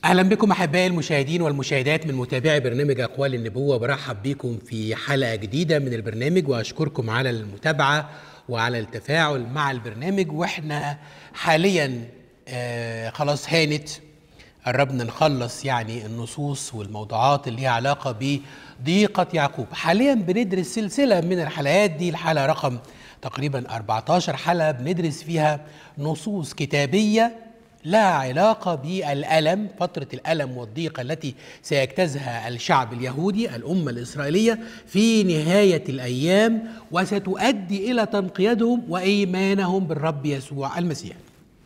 أهلا بكم أحبائي المشاهدين والمشاهدات من متابعي برنامج أقوال النبوة. برحب بكم في حلقة جديدة من البرنامج وأشكركم على المتابعة وعلى التفاعل مع البرنامج. وإحنا حاليا خلاص هانت قربنا نخلص يعني النصوص والموضوعات اللي ليها علاقة بضيقة يعقوب. حاليا بندرس سلسلة من الحلقات دي، الحلقة رقم تقريبا 14 حلقة بندرس فيها نصوص كتابية لها علاقة بالألم، فترة الألم والضيقة التي سيجتازها الشعب اليهودي الأمة الإسرائيلية في نهاية الأيام، وستؤدي إلى تنقيتهم وإيمانهم بالرب يسوع المسيح.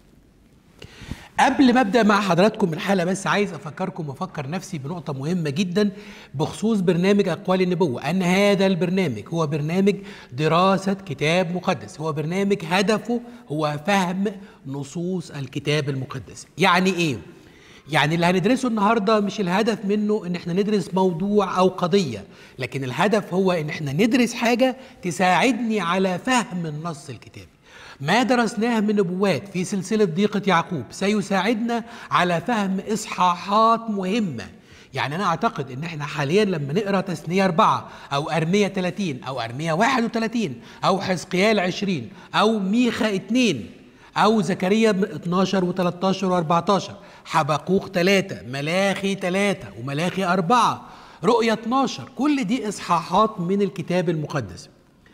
قبل ما ابدا مع حضراتكم الحلقه بس عايز افكركم وافكر نفسي بنقطه مهمه جدا بخصوص برنامج اقوال النبوه، ان هذا البرنامج هو برنامج دراسه كتاب مقدس، هو برنامج هدفه هو فهم نصوص الكتاب المقدس. يعني ايه؟ يعني اللي هندرسه النهارده مش الهدف منه ان احنا ندرس موضوع او قضيه، لكن الهدف هو ان احنا ندرس حاجه تساعدني على فهم النص الكتابي. ما درسناه من نبوات في سلسلة ضيقة يعقوب سيساعدنا على فهم إصحاحات مهمة. يعني أنا أعتقد إن إحنا حاليا لما نقرأ تثنية 4 أو أرمية 30 أو أرمية 31 أو حزقيال 20 أو ميخا 2 أو زكريا 12 و13 و14 حبقوق 3 ملاخي 3 وملاخي 4 رؤية 12، كل دي إصحاحات من الكتاب المقدس.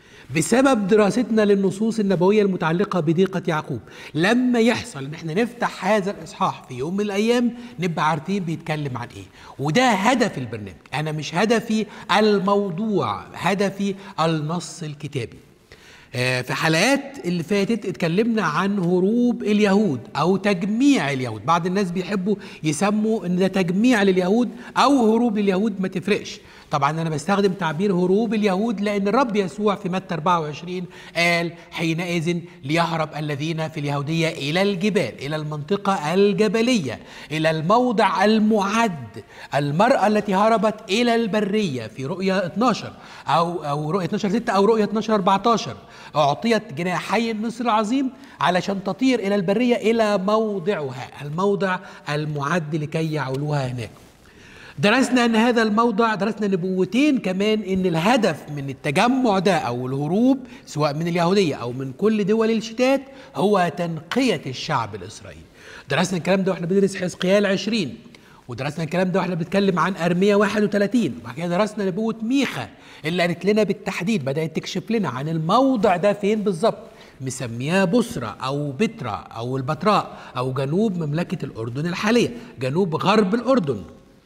بسبب دراستنا للنصوص النبوية المتعلقة بضيقة يعقوب، لما يحصل ان احنا نفتح هذا الاصحاح في يوم من الايام نبقى عارفين بيتكلم عن ايه. وده هدف البرنامج. انا مش هدفي الموضوع، هدفي النص الكتابي. في حلقات اللي فاتت اتكلمنا عن هروب اليهود او تجميع اليهود. بعض الناس بيحبوا يسموا ان ده تجميع لليهود او هروب لليهود، ما تفرقش. طبعا انا بستخدم تعبير هروب اليهود لان الرب يسوع في متى 24 قال حينئذ ليهرب الذين في اليهودية الى الجبال، الى المنطقة الجبلية، الى الموضع المعد. المرأة التي هربت الى البرية في رؤية 12 او رؤية 12:6 او رؤية 12:14 أعطيت جناحي النسر العظيم علشان تطير إلى البرية إلى موضعها، الموضع المعد لكي يعولوها هناك. درسنا أن هذا الموضع، درسنا نبوتين كمان أن الهدف من التجمع ده أو الهروب سواء من اليهودية أو من كل دول الشتات هو تنقية الشعب الإسرائيلي. درسنا الكلام ده وإحنا بندرس حزقيال 20، ودرسنا الكلام ده واحنا بنتكلم عن أرمية 31، وبعد كده درسنا نبوة ميخا اللي قالت لنا بالتحديد، بدأت تكشف لنا عن الموضع ده فين بالظبط، مسمياه بصرة أو بترا أو البتراء أو جنوب مملكة الأردن الحالية، جنوب غرب الأردن.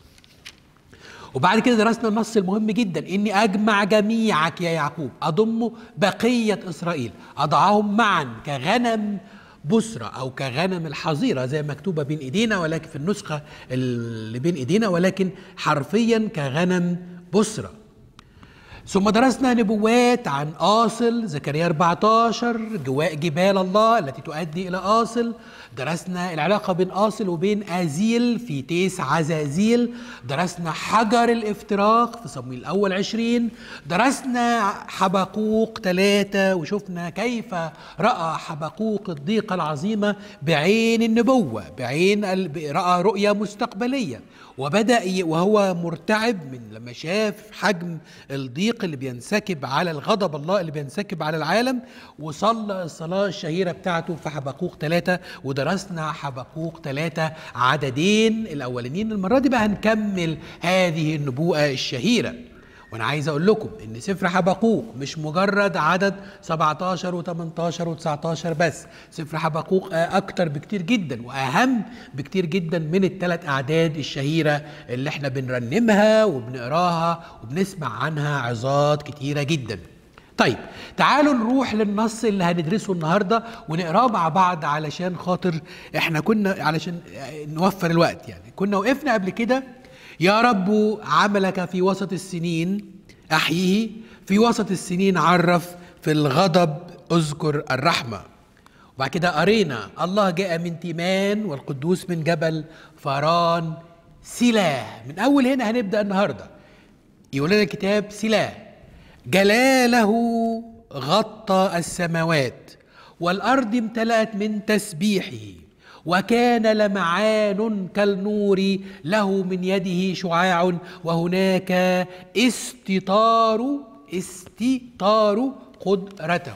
وبعد كده درسنا النص المهم جدا، إني أجمع جميعك يا يعقوب، أضم بقية إسرائيل، أضعهم معا كغنم بصرة أو كغنم الحظيرة زي مكتوبة بين إيدينا، ولكن في النسخة اللي بين إيدينا ولكن حرفيا كغنم بصرة. ثم درسنا نبوات عن آصل زكريا 14 جواء جبال الله التي تؤدي إلى آصل. درسنا العلاقة بين آصل وبين أزيل في تيس عزازيل. درسنا حجر الافتراق في صموئيل الأول 20. درسنا حبقوق 3 وشفنا كيف رأى حبقوق الضيقة العظيمة بعين النبوة، رأى رؤية مستقبلية، وبدأ وهو مرتعب من لما شاف حجم الضيق اللي بينسكب على الغضب الله اللي بينسكب على العالم، وصلى الصلاة الشهيرة بتاعته في حبقوق 3. ودرسنا حبقوق 3 عددين الأولانيين. المرة دي بقى هنكمل هذه النبوءة الشهيرة. وانا عايز اقول لكم ان سفر حبقوق مش مجرد عدد 17 و18 و19 بس، سفر حبقوق اكتر بكتير جدا واهم بكتير جدا من الثلاث اعداد الشهيرة اللي احنا بنرنمها وبنقراها وبنسمع عنها عظات كتيرة جدا. طيب تعالوا نروح للنص اللي هندرسه النهاردة ونقراه مع بعض علشان خاطر احنا علشان نوفر الوقت. يعني كنا وقفنا قبل كده، يا رب عملك في وسط السنين أحييه، في وسط السنين عرف، في الغضب أذكر الرحمة. وبعد كده قرينا الله جاء من تيمان والقدوس من جبل فران سلاه. من أول هنا هنبدأ النهاردة. يقول لنا الكتاب سلاه جلاله غطى السماوات والأرض امتلأت من تسبيحه وكان لمعان كالنور له من يده شعاع وهناك استطار قدرته.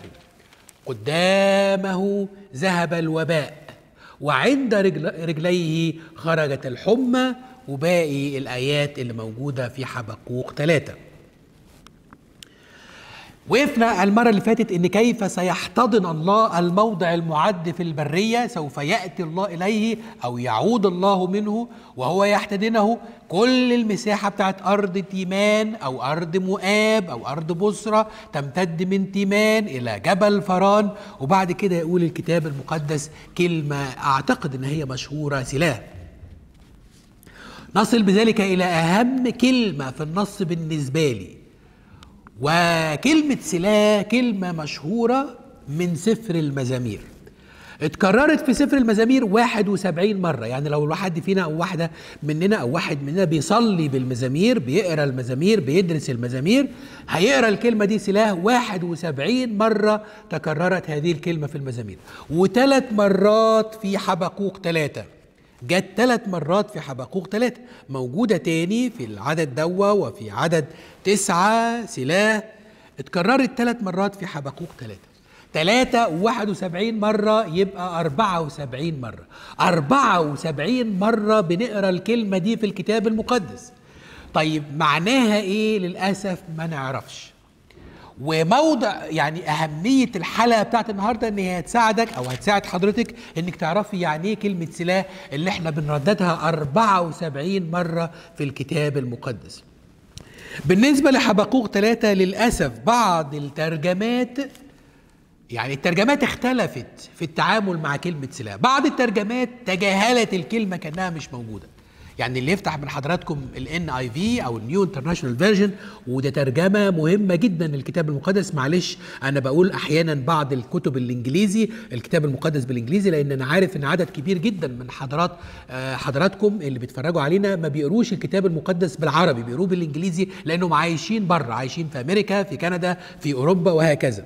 قدامه ذهب الوباء وعند رجليه خرجت الحمى، وباقي الآيات اللي موجودة في حبقوق 3. وقفنا المرة اللي فاتت إن كيف سيحتضن الله الموضع المعد في البرية، سوف يأتي الله إليه أو يعود الله منه وهو يحتضنه. كل المساحة بتاعت أرض تيمان أو أرض مؤاب أو أرض بصرة تمتد من تيمان إلى جبل فران. وبعد كده يقول الكتاب المقدس كلمة أعتقد إن هي مشهورة، سلاح. نصل بذلك إلى أهم كلمة في النص بالنسبة لي، وكلمة سلاح كلمة مشهورة من سفر المزامير، اتكررت في سفر المزامير 71 مرة. يعني لو الواحد فينا أو واحدة مننا أو واحد مننا بيصلي بالمزامير، بيقرأ المزامير، بيدرس المزامير، هيقرأ الكلمة دي سلاح 71 مرة تكررت هذه الكلمة في المزامير. و3 مرات في حبقوق 3، جت 3 مرات في حبقوق 3، موجودة تاني في العدد دوا وفي عدد 9 سلاح، اتكررت 3 مرات في حبقوق 3 و71 مرة يبقى 74 مرة. 74 مرة بنقرأ الكلمة دي في الكتاب المقدس. طيب معناها ايه؟ للأسف ما نعرفش. وموضع يعني أهمية الحلقة بتاعت النهاردة إن هي هتساعدك أو هتساعد حضرتك إنك تعرفي يعني إيه كلمة سلاح اللي إحنا بنرددها 74 مرة في الكتاب المقدس. بالنسبة لحبقوق 3 للأسف بعض الترجمات، يعني الترجمات اختلفت في التعامل مع كلمة سلاح. بعض الترجمات تجاهلت الكلمة كأنها مش موجودة. يعني اللي يفتح من حضراتكم ال NIV أو النيو انترناشونال فيرجن، وده ترجمة مهمة جدا للكتاب المقدس. معلش أنا بقول أحيانا بعض الكتب الإنجليزي الكتاب المقدس بالإنجليزي، لأن أنا عارف إن عدد كبير جدا من حضراتكم اللي بيتفرجوا علينا ما بيقروش الكتاب المقدس بالعربي، بيقروه بالإنجليزي لأنهم عايشين بره، عايشين في أمريكا، في كندا، في أوروبا وهكذا.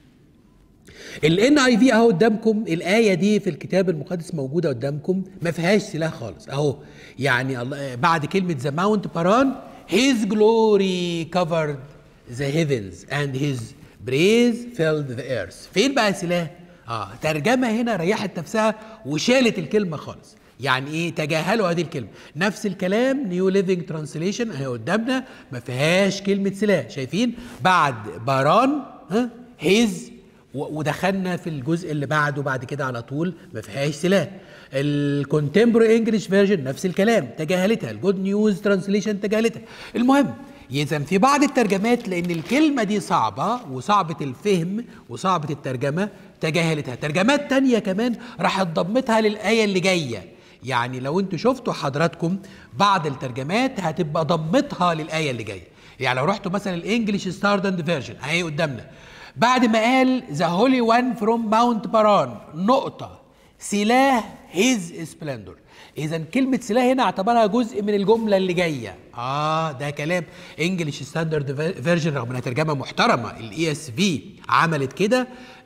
ال NIV اهو قدامكم، الآية دي في الكتاب المقدس موجودة قدامكم، ما فيهاش سلاح خالص اهو. يعني الله بعد كلمة the mount paran his glory covered the heavens and his praise filled the earth. فين بقى سلاح؟ ترجمة هنا ريحت نفسها وشالت الكلمة خالص. يعني ايه؟ تجاهلوا هذه الكلمة. نفس الكلام نيو ليفينج ترانسليشن اهي قدامنا، ما فيهاش كلمة سلاح. شايفين بعد باران his، ودخلنا في الجزء اللي بعده بعد كده على طول ما فيهاش سلاح. الكونتمبوري انجلش فيرجن نفس الكلام تجاهلتها، الجود نيوز ترانسليشن تجاهلتها. المهم اذا في بعض الترجمات لان الكلمه دي صعبه وصعبه الفهم وصعبه الترجمه تجاهلتها. ترجمات تانية كمان راحت ضمتها للايه اللي جايه. يعني لو انتوا شفتوا حضراتكم بعض الترجمات هتبقى ضمتها للايه اللي جايه. يعني لو رحتوا مثلا الانجليش ستاندرد فيرجن اهي قدامنا، بعد ما قال The Holy One from Mount Paran نقطة سلاح His Splendor، إذا كلمة سلاح هنا اعتبرها جزء من الجملة اللي جاية. ده كلام انجليش ستاندرد فيرجن رغم انها ترجمة محترمة. ال ESV عملت كده،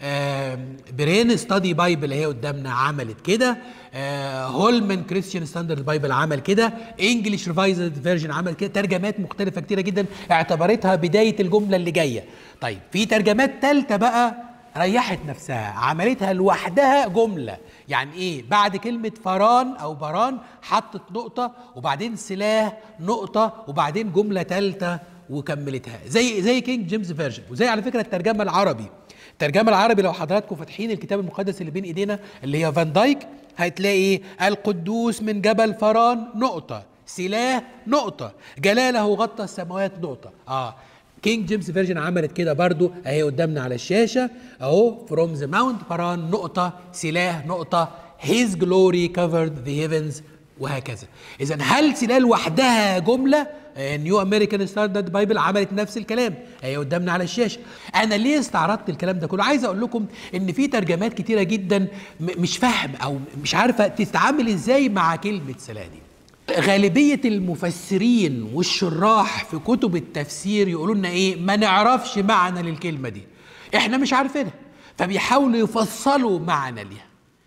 برين ستادي بايبل هي قدامنا عملت كده، هولمان كريستيان ستاندرد بايبل عمل كده، انجليش ريفايزد فيرجن عمل كده. ترجمات مختلفة كتيرة جدا اعتبرتها بداية الجملة اللي جاية. طيب في ترجمات ثالثة بقى ريحت نفسها عملتها لوحدها جملة. يعني ايه؟ بعد كلمة فران او بران حطت نقطة وبعدين سلاح نقطة وبعدين جملة ثالثة وكملتها، زي كينج جيمس فيرجن. وزي على فكرة الترجمة العربي لو حضراتكم فاتحين الكتاب المقدس اللي بين ايدينا اللي هي فان دايك، هتلاقي القدوس من جبل فران نقطة سلاح نقطة جلاله غطى السماوات نقطة. كينج جيمس فيرجن عملت كده برضو اهي قدامنا على الشاشة اهو، فروم ذا ماونت باران نقطة سلاح نقطة his glory covered the heavens وهكذا. اذا هل سلاح لوحدها جملة؟ نيو امريكان ستاندرد بايبل عملت نفس الكلام اهي قدامنا على الشاشة. انا ليه استعرضت الكلام ده كله؟ عايز اقول لكم ان في ترجمات كتيرة جدا مش فاهم او مش عارفة تتعامل ازاي مع كلمة سلاح دي. غالبية المفسرين والشراح في كتب التفسير يقولوا لنا ايه؟ ما نعرفش معنى للكلمة دي، احنا مش عارفينها، فبيحاولوا يفصلوا معنى ليها.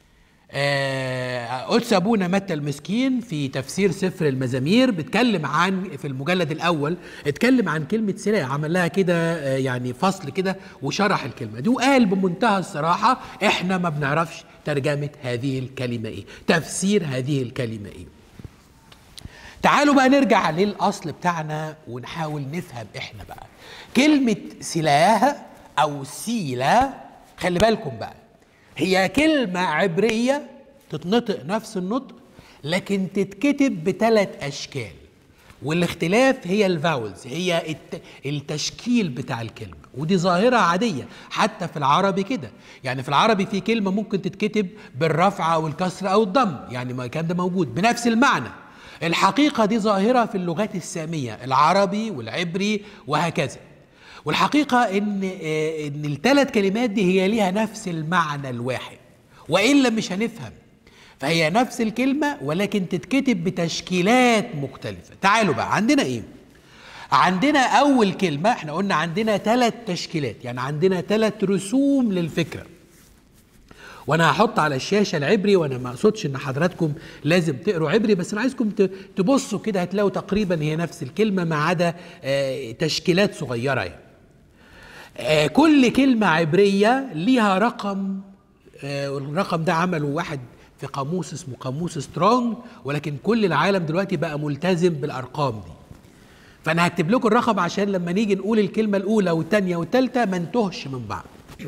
قدس أبونا متى المسكين في تفسير سفر المزامير بيتكلم عن، في المجلد الأول اتكلم عن كلمة سلاح، عمل لها كده يعني فصل كده وشرح الكلمة دي، وقال بمنتهى الصراحة احنا ما بنعرفش ترجمة هذه الكلمة ايه، تفسير هذه الكلمة ايه. تعالوا بقى نرجع للأصل بتاعنا ونحاول نفهم احنا بقى كلمة سلاح أو سيلا. خلي بالكم بقى، هي كلمة عبرية تتنطق نفس النطق لكن تتكتب بثلاث أشكال، والاختلاف هي الفاولز، هي التشكيل بتاع الكلمة، ودي ظاهرة عادية حتى في العربي كده. يعني في العربي في كلمة ممكن تتكتب بالرفع أو الكسر أو الضم، يعني ما كان ده موجود بنفس المعنى. الحقيقة دي ظاهرة في اللغات السامية، العربي والعبري وهكذا. والحقيقة إن الثلاث كلمات دي هي ليها نفس المعنى الواحد، وإلا مش هنفهم. فهي نفس الكلمة ولكن تتكتب بتشكيلات مختلفة. تعالوا بقى، عندنا إيه؟ عندنا أول كلمة، إحنا قلنا عندنا ثلاث تشكيلات، يعني عندنا ثلاث رسوم للفكرة. وانا هحط على الشاشه العبري، وانا ما اقصدش ان حضراتكم لازم تقروا عبري، بس انا عايزكم تبصوا كده هتلاقوا تقريبا هي نفس الكلمه ما عدا تشكيلات صغيره يعني. كل كلمه عبريه ليها رقم، الرقم ده عمله واحد في قاموس اسمه قاموس سترونج، ولكن كل العالم دلوقتي بقى ملتزم بالارقام دي. فانا هكتب لكم الرقم عشان لما نيجي نقول الكلمه الاولى والثانيه والثالثه ما نتوهش من بعض.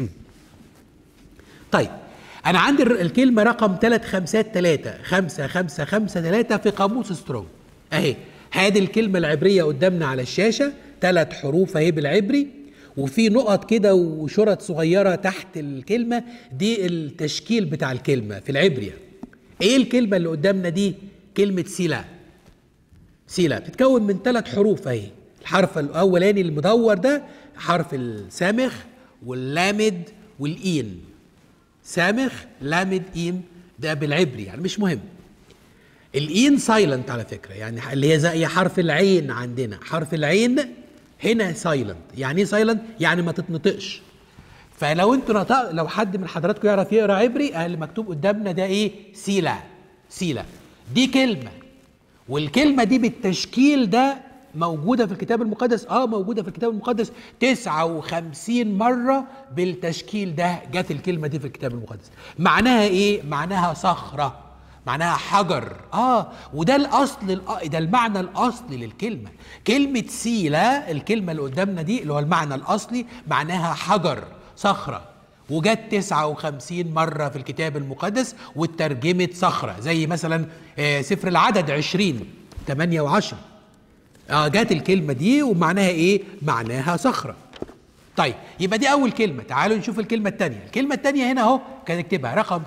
طيب، أنا عندي الكلمة رقم 353 5553 في قاموس سترونج أهي. هذه الكلمة العبرية قدامنا على الشاشة، 3 حروف أهي بالعبري، وفي نقط كده وشرط صغيرة تحت الكلمة دي التشكيل بتاع الكلمة في العبري. إيه الكلمة اللي قدامنا دي؟ كلمة سيلا. سيلا بتتكون من 3 حروف أهي. الحرف الأولاني المدور ده حرف السامخ واللامد والإين. سامخ لامد إيم ده بالعبري، يعني مش مهم. الإين سايلنت على فكرة، يعني اللي هي زي حرف العين عندنا، حرف العين هنا سايلنت. يعني ايه سايلنت؟ يعني ما تتنطقش. فلو انتوا لو حد من حضراتكم يعرف يقرا عبري، اللي مكتوب قدامنا ده ايه؟ سيلا. سيلا دي كلمة، والكلمة دي بالتشكيل ده موجودة في الكتاب المقدس. موجودة في الكتاب المقدس 59 مرة بالتشكيل ده جت الكلمة دي في الكتاب المقدس. معناها ايه؟ معناها صخرة، معناها حجر. وده الاصل، ده المعنى الاصلي للكلمة. كلمة سيلا، الكلمة اللي قدامنا دي اللي هو المعنى الاصلي، معناها حجر، صخرة، وجت 59 مرة في الكتاب المقدس واترجمت صخرة، زي مثلا سفر العدد 20:8 و10. جات الكلمة دي ومعناها ايه؟ معناها صخرة. طيب، يبقى دي أول كلمة. تعالوا نشوف الكلمة الثانية. الكلمة الثانية هنا أهو كان نكتبها رقم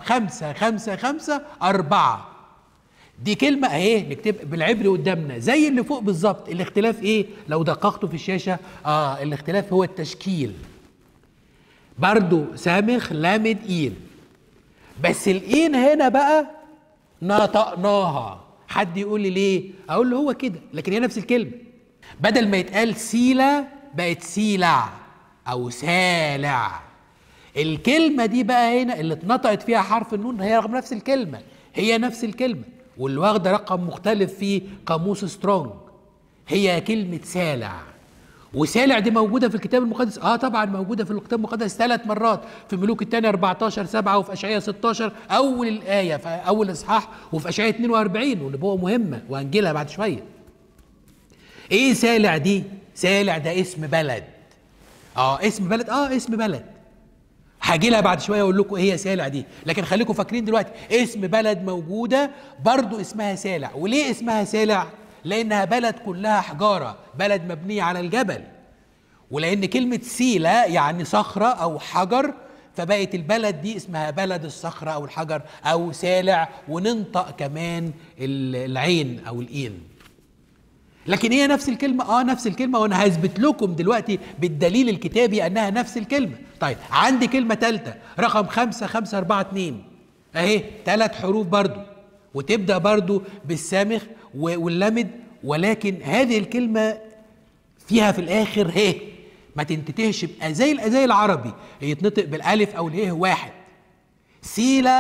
5554. دي كلمة اهي نكتب بالعبري قدامنا زي اللي فوق بالظبط. الاختلاف ايه؟ لو دققتوا في الشاشة الاختلاف هو التشكيل. برضو سامخ لامد إين، بس الإين هنا بقى نطقناها. حد يقول لي ليه؟ اقول له هو كده، لكن هي نفس الكلمه. بدل ما يتقال سيلا بقت سيلع او سالع. الكلمه دي بقى هنا اللي اتنطقت فيها حرف النون هي رغم نفس الكلمه، هي نفس الكلمه، واللي واخده رقم مختلف في قاموس سترونج هي كلمه سالع. وسالع دي موجوده في الكتاب المقدس. طبعا موجوده في الكتاب المقدس 3 مرات، في ملوك الثاني 14:7، وفي اشعياء 16 اول الايه في اول اصحاح، وفي اشعياء 42 ونبوه مهمه وهنجيلها بعد شويه. ايه سالع دي؟ سالع ده اسم بلد. اسم بلد. اسم بلد هاجيلها بعد شويه اقول لكم ايه هي سالع دي، لكن خليكم فاكرين دلوقتي اسم بلد موجوده برضو اسمها سالع. وليه اسمها سالع؟ لأنها بلد كلها حجارة، بلد مبنية على الجبل. ولأن كلمة سيلا يعني صخرة أو حجر، فبقت البلد دي اسمها بلد الصخرة أو الحجر أو سالع، وننطق كمان العين أو الإين. لكن هي نفس الكلمة. نفس الكلمة، وأنا هثبت لكم دلوقتي بالدليل الكتابي أنها نفس الكلمة. طيب، عندي كلمة ثالثة رقم 5542 أهي، 3 حروف برضو، وتبدأ برضو بالسامخ واللمد، ولكن هذه الكلمة فيها في الآخر ما تنتهش زي العربي، يتنطق بالألف أو الهه واحد. سيلا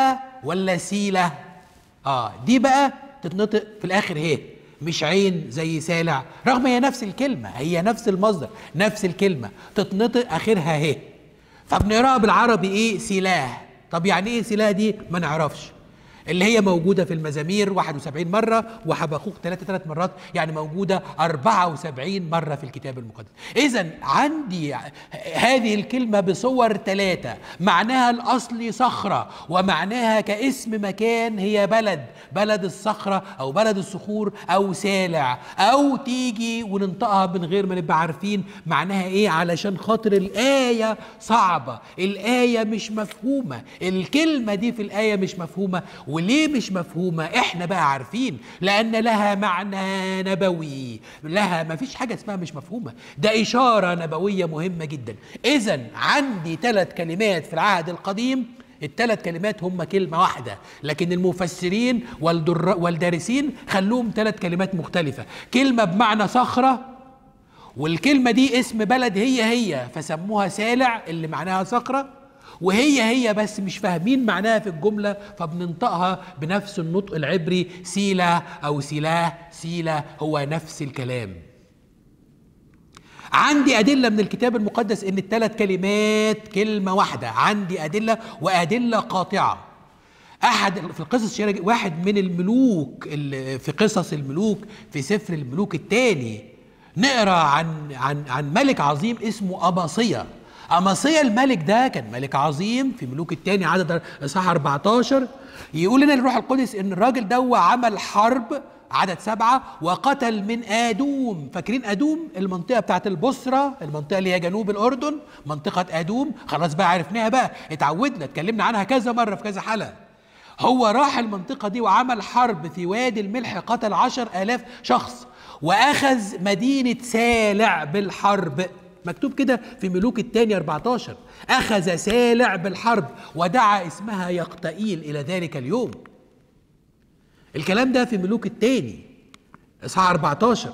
ولا سيلة؟ دي بقى تتنطق في الآخر هي، مش عين زي سالع، رغم هي نفس الكلمة، هي نفس المصدر، نفس الكلمة، تتنطق آخرها هي. فبنقراها بالعربي إيه؟ سلاح. طب يعني إيه سلاح دي؟ ما نعرفش. اللي هي موجودة في المزامير 71 مرة، وحبقوق 3 مرات، يعني موجودة 74 مرة في الكتاب المقدس. إذن عندي هذه الكلمة بصور 3، معناها الأصلي صخرة، ومعناها كاسم مكان هي بلد الصخرة أو بلد الصخور أو سالع، أو تيجي وننطقها من غير ما نبقى عارفين معناها إيه، علشان خاطر الآية صعبة، الآية مش مفهومة، الكلمة دي في الآية مش مفهومة. وليه مش مفهومة؟ احنا بقى عارفين، لأن لها معنى نبوي، لها ما فيش حاجة اسمها مش مفهومة، ده إشارة نبوية مهمة جدا. إذن عندي 3 كلمات في العهد القديم، ال3 كلمات هم كلمة واحدة، لكن المفسرين والدارسين خلوهم 3 كلمات مختلفة، كلمة بمعنى صخرة، والكلمة دي اسم بلد هي فسموها سالع اللي معناها صخرة، وهي بس مش فاهمين معناها في الجملة، فبننطقها بنفس النطق العبري سيلة أو سيلاه، سيلة هو نفس الكلام. عندي أدلة من الكتاب المقدس إن ال3 كلمات كلمة واحدة، عندي أدلة وأدلة قاطعة. في القصص الشهيرة، واحد من الملوك في قصص الملوك في سفر الملوك الثاني، نقرأ عن ملك عظيم اسمه أمصيا. أمصيا الملك ده كان ملك عظيم في ملوك الثاني عدد إصحاح 14. يقول لنا الروح القدس إن الراجل ده عمل حرب عدد 7 وقتل من آدوم. فاكرين آدوم؟ المنطقة بتاعت البصرة، المنطقة اللي هي جنوب الأردن، منطقة آدوم، خلاص بقى عرفناها بقى، اتعودنا، اتكلمنا عنها كذا مرة في كذا حلقة. هو راح المنطقة دي وعمل حرب في وادي الملح، قتل 10,000 شخص، وأخذ مدينة سالع بالحرب. مكتوب كده في ملوك الثاني 14، أخذ سالع بالحرب ودعا اسمها يقتئيل إلى ذلك اليوم. الكلام ده في ملوك الثاني إصحاح 14.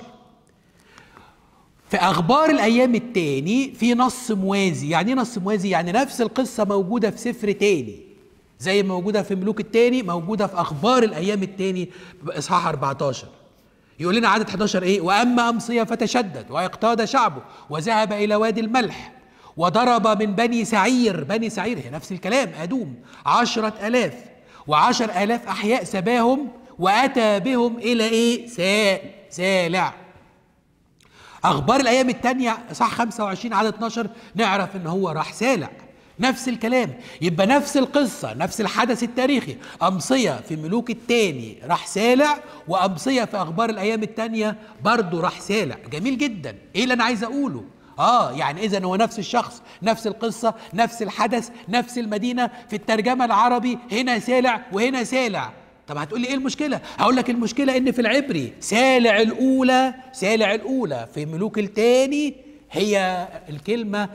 في أخبار الأيام الثاني في نص موازي. يعني ايه نص موازي؟ يعني نفس القصة موجودة في سفر تاني، زي ما موجودة في ملوك الثاني موجودة في أخبار الأيام الثاني إصحاح 14. يقول لنا عدد 11 ايه؟ واما امصيا فتشدد واقتاد شعبه وذهب الى وادي الملح وضرب من بني سعير. بني سعير هي نفس الكلام ادوم، 10,000 و10,000 احياء سباهم، واتى بهم الى ايه؟ سالع. اخبار الايام الثانيه صح 25 عدد 12 نعرف ان هو راح سالع. نفس الكلام، يبقى نفس القصة، نفس الحدث التاريخي. أمصيا في ملوك الثاني راح سالع، وأمصيا في أخبار الأيام الثانية برضه راح سالع. جميل جدا. إيه اللي أنا عايز أقوله؟ يعني إذن هو نفس الشخص، نفس القصة، نفس الحدث، نفس المدينة. في الترجمة العربي هنا سالع وهنا سالع. طب هتقول لي ايه المشكلة؟ هقول لك المشكلة ان في العبري سالع الأولى في ملوك الثاني هي الكلمة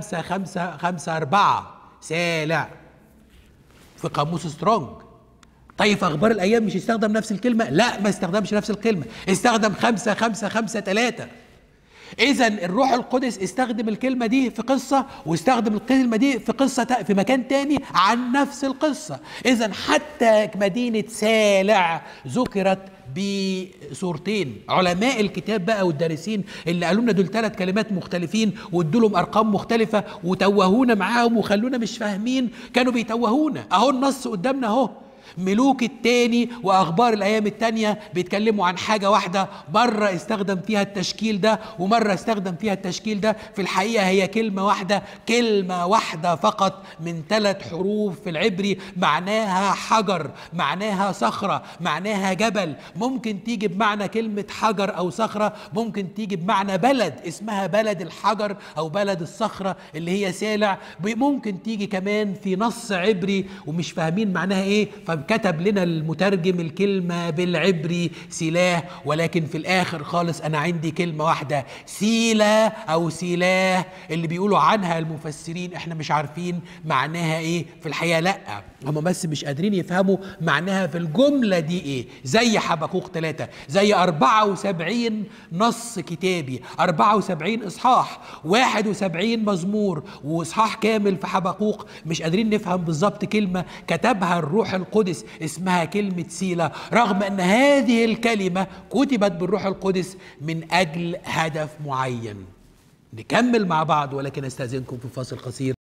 5554 سالع في قاموس سترونج. طيب في أخبار الأيام مش يستخدم نفس الكلمة؟ لا، ما استخدمش نفس الكلمة، استخدم 5553. إذن الروح القدس استخدم الكلمة دي في قصة، واستخدم الكلمة دي في قصة في مكان تاني عن نفس القصة. إذن حتى مدينة سالع ذكرت بصورتين. علماء الكتاب بقى والدارسين اللي قالوا لنا دول 3 كلمات مختلفين وادوا لهم ارقام مختلفه وتوهونا معاهم وخلونا مش فاهمين، كانوا بيتوهونا. اهو النص قدامنا اهو، ملوك الثاني واخبار الايام الثانيه بيتكلموا عن حاجه واحده، مره استخدم فيها التشكيل ده ومره استخدم فيها التشكيل ده. في الحقيقه هي كلمه واحده فقط من 3 حروف في العبري، معناها حجر، معناها صخره، معناها جبل. ممكن تيجي بمعنى كلمه حجر او صخره، ممكن تيجي بمعنى بلد اسمها بلد الحجر او بلد الصخره اللي هي سالع. ممكن تيجي كمان في نص عبري ومش فاهمين معناها ايه، كتب لنا المترجم الكلمة بالعبري سيلاه، ولكن في الآخر خالص أنا عندي كلمة واحدة سيلا أو سيلاه، اللي بيقولوا عنها المفسرين إحنا مش عارفين معناها إيه في الحقيقة. لأ، هم بس مش قادرين يفهموا معناها في الجملة دي إيه. زي حبقوق 3، زي 74 نص كتابي، 74 إصحاح، 71 مزمور وإصحاح كامل في حبقوق، مش قادرين نفهم بالظبط كلمة كتبها الروح القدس اسمها كلمة سيلا، رغم أن هذه الكلمة كتبت بالروح القدس من أجل هدف معين. نكمل مع بعض، ولكن استأذنكم في فاصل قصير.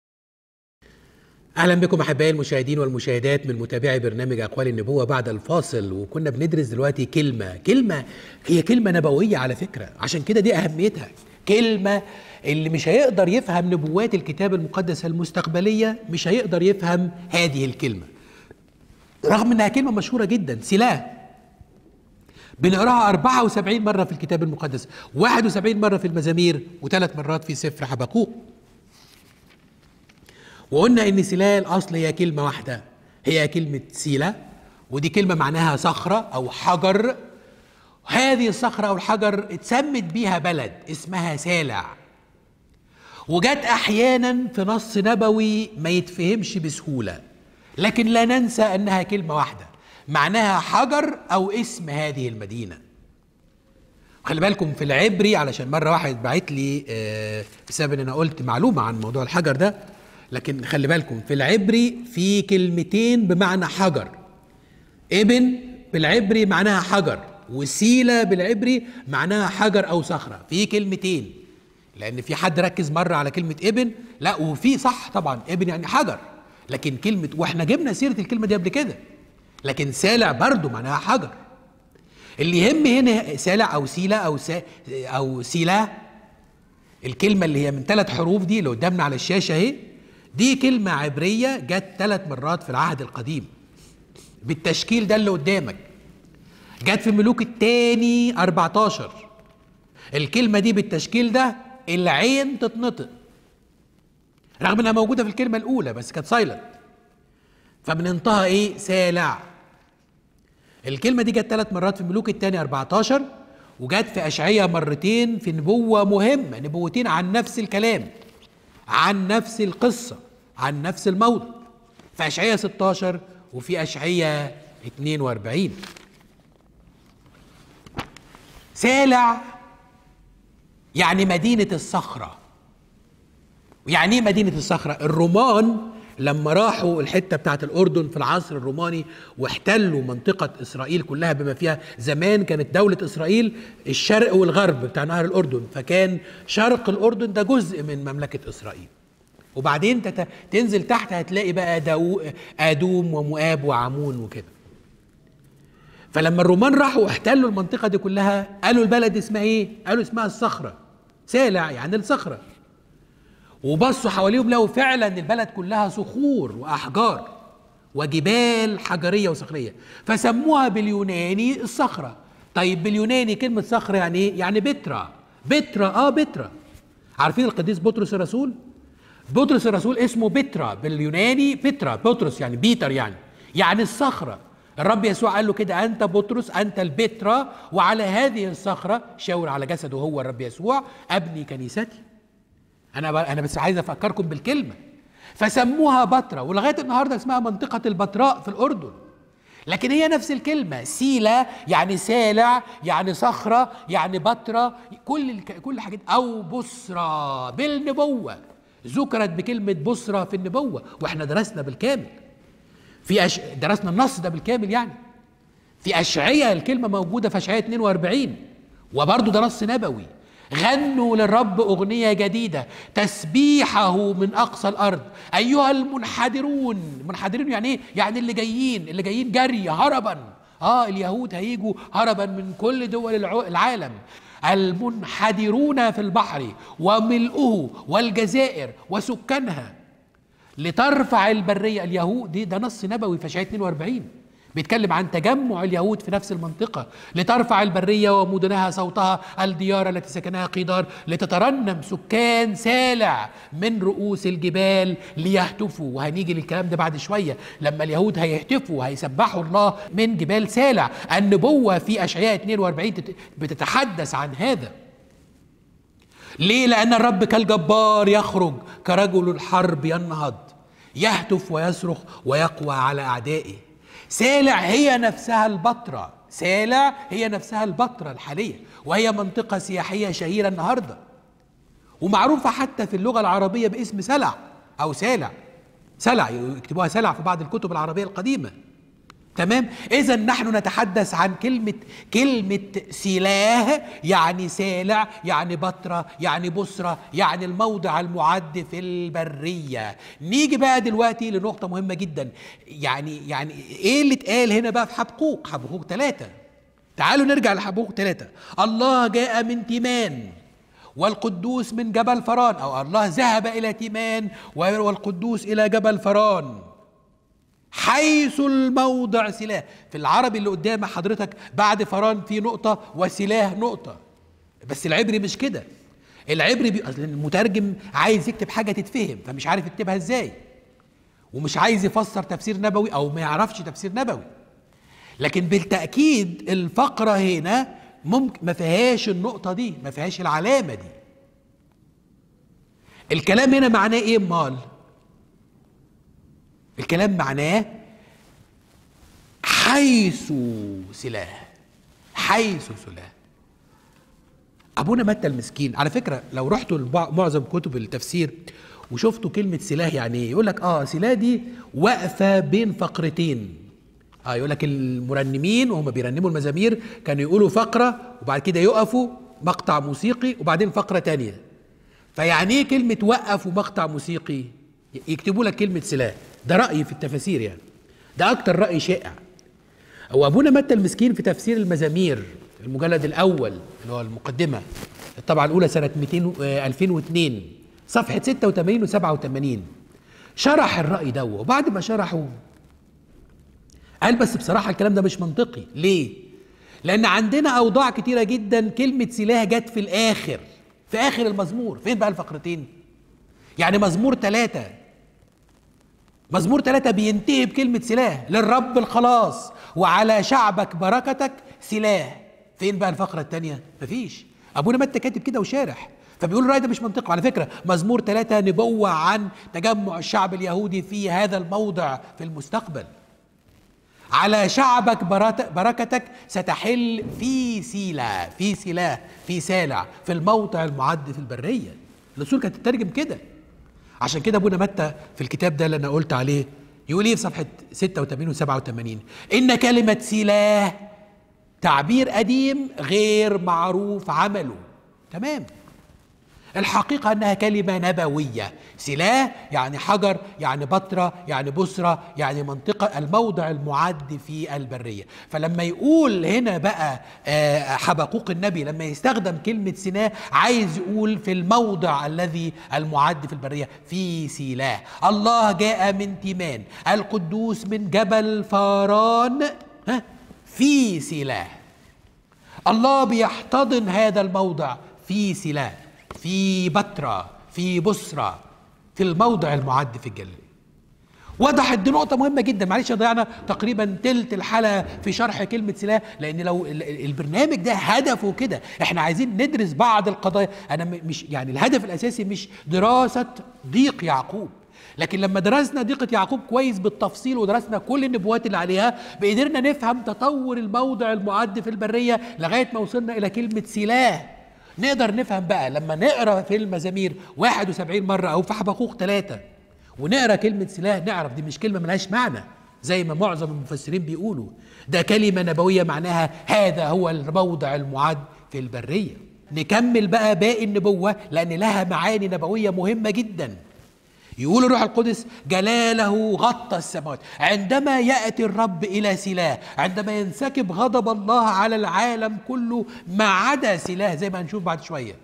أهلا بكم أحبائي المشاهدين والمشاهدات من متابعي برنامج أقوال النبوة بعد الفاصل. وكنا بندرس دلوقتي كلمة هي كلمة نبوية على فكرة، عشان كده دي أهميتها. كلمة اللي مش هيقدر يفهم نبوات الكتاب المقدس المستقبلية مش هيقدر يفهم هذه الكلمة، رغم أنها كلمة مشهورة جدا. سيلاه بنقراها 74 مرة في الكتاب المقدس، 71 مرة في المزامير، و3 مرات في سفر حبقوق. وقلنا ان سيلاه الاصل هي كلمه واحده، هي كلمه سيلا، ودي كلمه معناها صخره او حجر. هذه الصخره او الحجر اتسمت بيها بلد اسمها سالع، وجت احيانا في نص نبوي ما يتفهمش بسهوله، لكن لا ننسى انها كلمه واحده معناها حجر او اسم هذه المدينه. خلي بالكم في العبري، علشان مره واحد بعت لي بسبب ان انا قلت معلومه عن موضوع الحجر ده، لكن خلي بالكم في العبري في كلمتين بمعنى حجر. ابن بالعبري معناها حجر، وسيلة بالعبري معناها حجر أو صخرة. في كلمتين، لأن في حد ركز مرة على كلمة ابن، لا وفي صح طبعا ابن يعني حجر، لكن كلمة، واحنا جبنا سيرة الكلمة دي قبل كده، لكن سالع برضو معناها حجر. اللي يهم هنا سالع أو سيلة أو سيلة، الكلمة اللي هي من 3 حروف دي اللي قدامنا على الشاشة اهي، دي كلمة عبرية جت 3 مرات في العهد القديم بالتشكيل ده اللي قدامك. جت في ملوك الثاني 14، الكلمة دي بالتشكيل ده العين تتنطق، رغم انها موجودة في الكلمة الأولى بس كانت سايلنت، فبننطقها ايه؟ سالع. الكلمة دي جت 3 مرات في ملوك الثاني 14، وجت في أشعياء مرتين في نبوة مهمة، نبوتين عن نفس الكلام، عن نفس القصة، عن نفس الموضوع، في أشعياء 16 وفي أشعياء 42. سالع يعني مدينة الصخرة. ويعني ايه مدينة الصخرة؟ الرومان لما راحوا الحتة بتاعت الأردن في العصر الروماني واحتلوا منطقة إسرائيل كلها بما فيها، زمان كانت دولة إسرائيل الشرق والغرب بتاع نهر الأردن، فكان شرق الأردن ده جزء من مملكة إسرائيل. وبعدين تنزل تحت هتلاقي بقى آدوم ومؤاب وعمون وكده. فلما الرومان راحوا احتلوا المنطقة دي كلها، قالوا البلد اسمها ايه؟ قالوا اسمها الصخرة، سالع يعني الصخرة. وبصوا حواليهم لقوا فعلا البلد كلها صخور وأحجار وجبال حجرية وصخرية، فسموها باليوناني الصخرة. طيب باليوناني كلمة صخرة يعني ايه؟ يعني بترا. بترا. عارفين القديس بطرس الرسول؟ بطرس الرسول اسمه بترا باليوناني، بترا، بطرس يعني بيتر يعني الصخرة. الرب يسوع قال له كده: أنت بطرس، أنت البترا، وعلى هذه الصخرة، شاور على جسده هو الرب يسوع، أبني كنيستي. أنا بس عايز أفكركم بالكلمة. فسموها بترا، ولغاية النهاردة اسمها منطقة البتراء في الأردن. لكن هي نفس الكلمة، سيلا يعني سالع، يعني صخرة، يعني بترا، كل حاجات. أو بصرة بالنبوة، ذكرت بكلمة بصرة في النبوة، واحنا درسنا بالكامل درسنا النص ده بالكامل يعني. في أشعياء الكلمة موجودة في أشعياء 42، وبرضه ده نص نبوي. غنوا للرب أغنية جديدة، تسبيحه من أقصى الأرض أيها المنحدرون. منحدرون يعني إيه؟ يعني اللي جايين جري هربا. اليهود هيجوا هربا من كل دول العالم. المنحدرون في البحر وملؤه والجزائر وسكانها، لترفع البرية. اليهود ده نص نبوي في أشعياء 42، بيتكلم عن تجمع اليهود في نفس المنطقة لترفع البرية ومدنها صوتها، الديار التي سكنها قيدار، لتترنم سكان سالع من رؤوس الجبال ليهتفوا. وهنيجي للكلام ده بعد شوية لما اليهود هيهتفوا هيسبحوا الله من جبال سالع. النبوة في أشعياء 42 بتتحدث عن هذا. ليه؟ لأن الرب كالجبار يخرج، كرجل الحرب ينهض، يهتف ويصرخ ويقوى على أعدائه. سالع هي نفسها البتراء، سالع هي نفسها البتراء الحالية، وهي منطقة سياحية شهيرة النهاردة ومعروفة حتى في اللغة العربية باسم سلع أو سالع. سلع يكتبوها سلع في بعض الكتب العربية القديمة. تمام؟ إذا نحن نتحدث عن كلمة سلاه، يعني سالع، يعني بتراء، يعني بصرة، يعني الموضع المعد في البرية. نيجي بقى دلوقتي لنقطة مهمة جدا. يعني إيه اللي اتقال هنا بقى في حبقوق 3؟ تعالوا نرجع لحبقوق 3. الله جاء من تيمان والقدوس من جبل فران، أو الله ذهب إلى تيمان والقدوس إلى جبل فران، حيث الموضع سلاه. في العربي اللي قدام حضرتك بعد فران في نقطة وسلاه نقطة، بس العبري مش كده. العبري أصل المترجم عايز يكتب حاجة تتفهم فمش عارف يكتبها ازاي، ومش عايز يفسر تفسير نبوي أو ما يعرفش تفسير نبوي. لكن بالتأكيد الفقرة هنا ممكن ما فيهاش النقطة دي، ما فيهاش العلامة دي. الكلام هنا معناه ايه امال؟ الكلام معناه حيث سلاه، حيث سلاه. ابونا متى المسكين على فكره لو رحتوا لمعظم كتب التفسير وشفتوا كلمه سلاه يعني ايه، يقول لك سلاه دي واقفه بين فقرتين. يقول لك المرنمين وهم بيرنموا المزامير كانوا يقولوا فقره وبعد كده يقفوا مقطع موسيقي وبعدين فقره تانية. فيعني ايه كلمه وقف ومقطع موسيقي؟ يكتبوا لك كلمه سلاه. ده رأيي في التفاسير، يعني ده أكتر رأي شائع. وأبونا متى المسكين في تفسير المزامير المجلد الأول اللي هو المقدمة الطبعة الأولى سنة 2002 صفحة 86 و 87 شرح الرأي ده. وبعد ما شرحه قال بس بصراحة الكلام ده مش منطقي. ليه؟ لأن عندنا أوضاع كتيرة جدا كلمة سلاه جت في الآخر، في آخر المزمور. فين بقى الفقرتين؟ يعني مزمور 3 بينتهي بكلمة سلاه، للرب الخلاص وعلى شعبك بركتك سلاه. فين بقى الفقرة الثانية؟ مفيش. أبونا متى كاتب كده وشارح، فبيقول الرأي ده مش منطقي. على فكرة مزمور 3 نبوة عن تجمع الشعب اليهودي في هذا الموضع في المستقبل. على شعبك بركتك ستحل في سيلا، في سلاه، في سالع، في الموضع المعد في البرية. الأصول كانت تترجم كده. عشان كده ابونا متى في الكتاب ده اللي انا قلت عليه يقول ايه في صفحه 86 و 87؟ ان كلمه سلاه تعبير قديم غير معروف عمله. تمام. الحقيقه انها كلمه نبويه. سلاه يعني حجر، يعني بتراء، يعني بصره، يعني منطقه الموضع المعد في البريه. فلما يقول هنا بقى حبقوق النبي لما يستخدم كلمه سلاه عايز يقول في الموضع الذي المعد في البريه في سلاه. الله جاء من تيمان، القدوس من جبل فاران، في سلاه. الله بيحتضن هذا الموضع في سلاه، في بتراء، في بصرة، في الموضع المعد في الجليل. وضحت دي نقطة مهمة جدا. معلش ضيعنا تقريبا تلت الحلقة في شرح كلمة سلاه، لأن لو البرنامج ده هدفه كده احنا عايزين ندرس بعض القضايا. أنا مش يعني الهدف الأساسي مش دراسة ضيق يعقوب، لكن لما درسنا ضيقة يعقوب كويس بالتفصيل ودرسنا كل النبوات اللي عليها بقدرنا نفهم تطور الموضع المعد في البرية لغاية ما وصلنا إلى كلمة سلاه. نقدر نفهم بقى لما نقرا في المزامير 71 مرة أو في حبقوق 3 ونقرا كلمة سلاه نعرف دي مش كلمة ملهاش معنى زي ما معظم المفسرين بيقولوا. ده كلمة نبوية معناها هذا هو الموضع المعد في البرية. نكمل بقى باقي النبوة لأن لها معاني نبوية مهمة جدا. يقول الروح القدس جلاله غطى السماوات. عندما يأتي الرب إلى سلاه، عندما ينسكب غضب الله على العالم كله ما عدا سلاه زي ما هنشوف بعد شوية،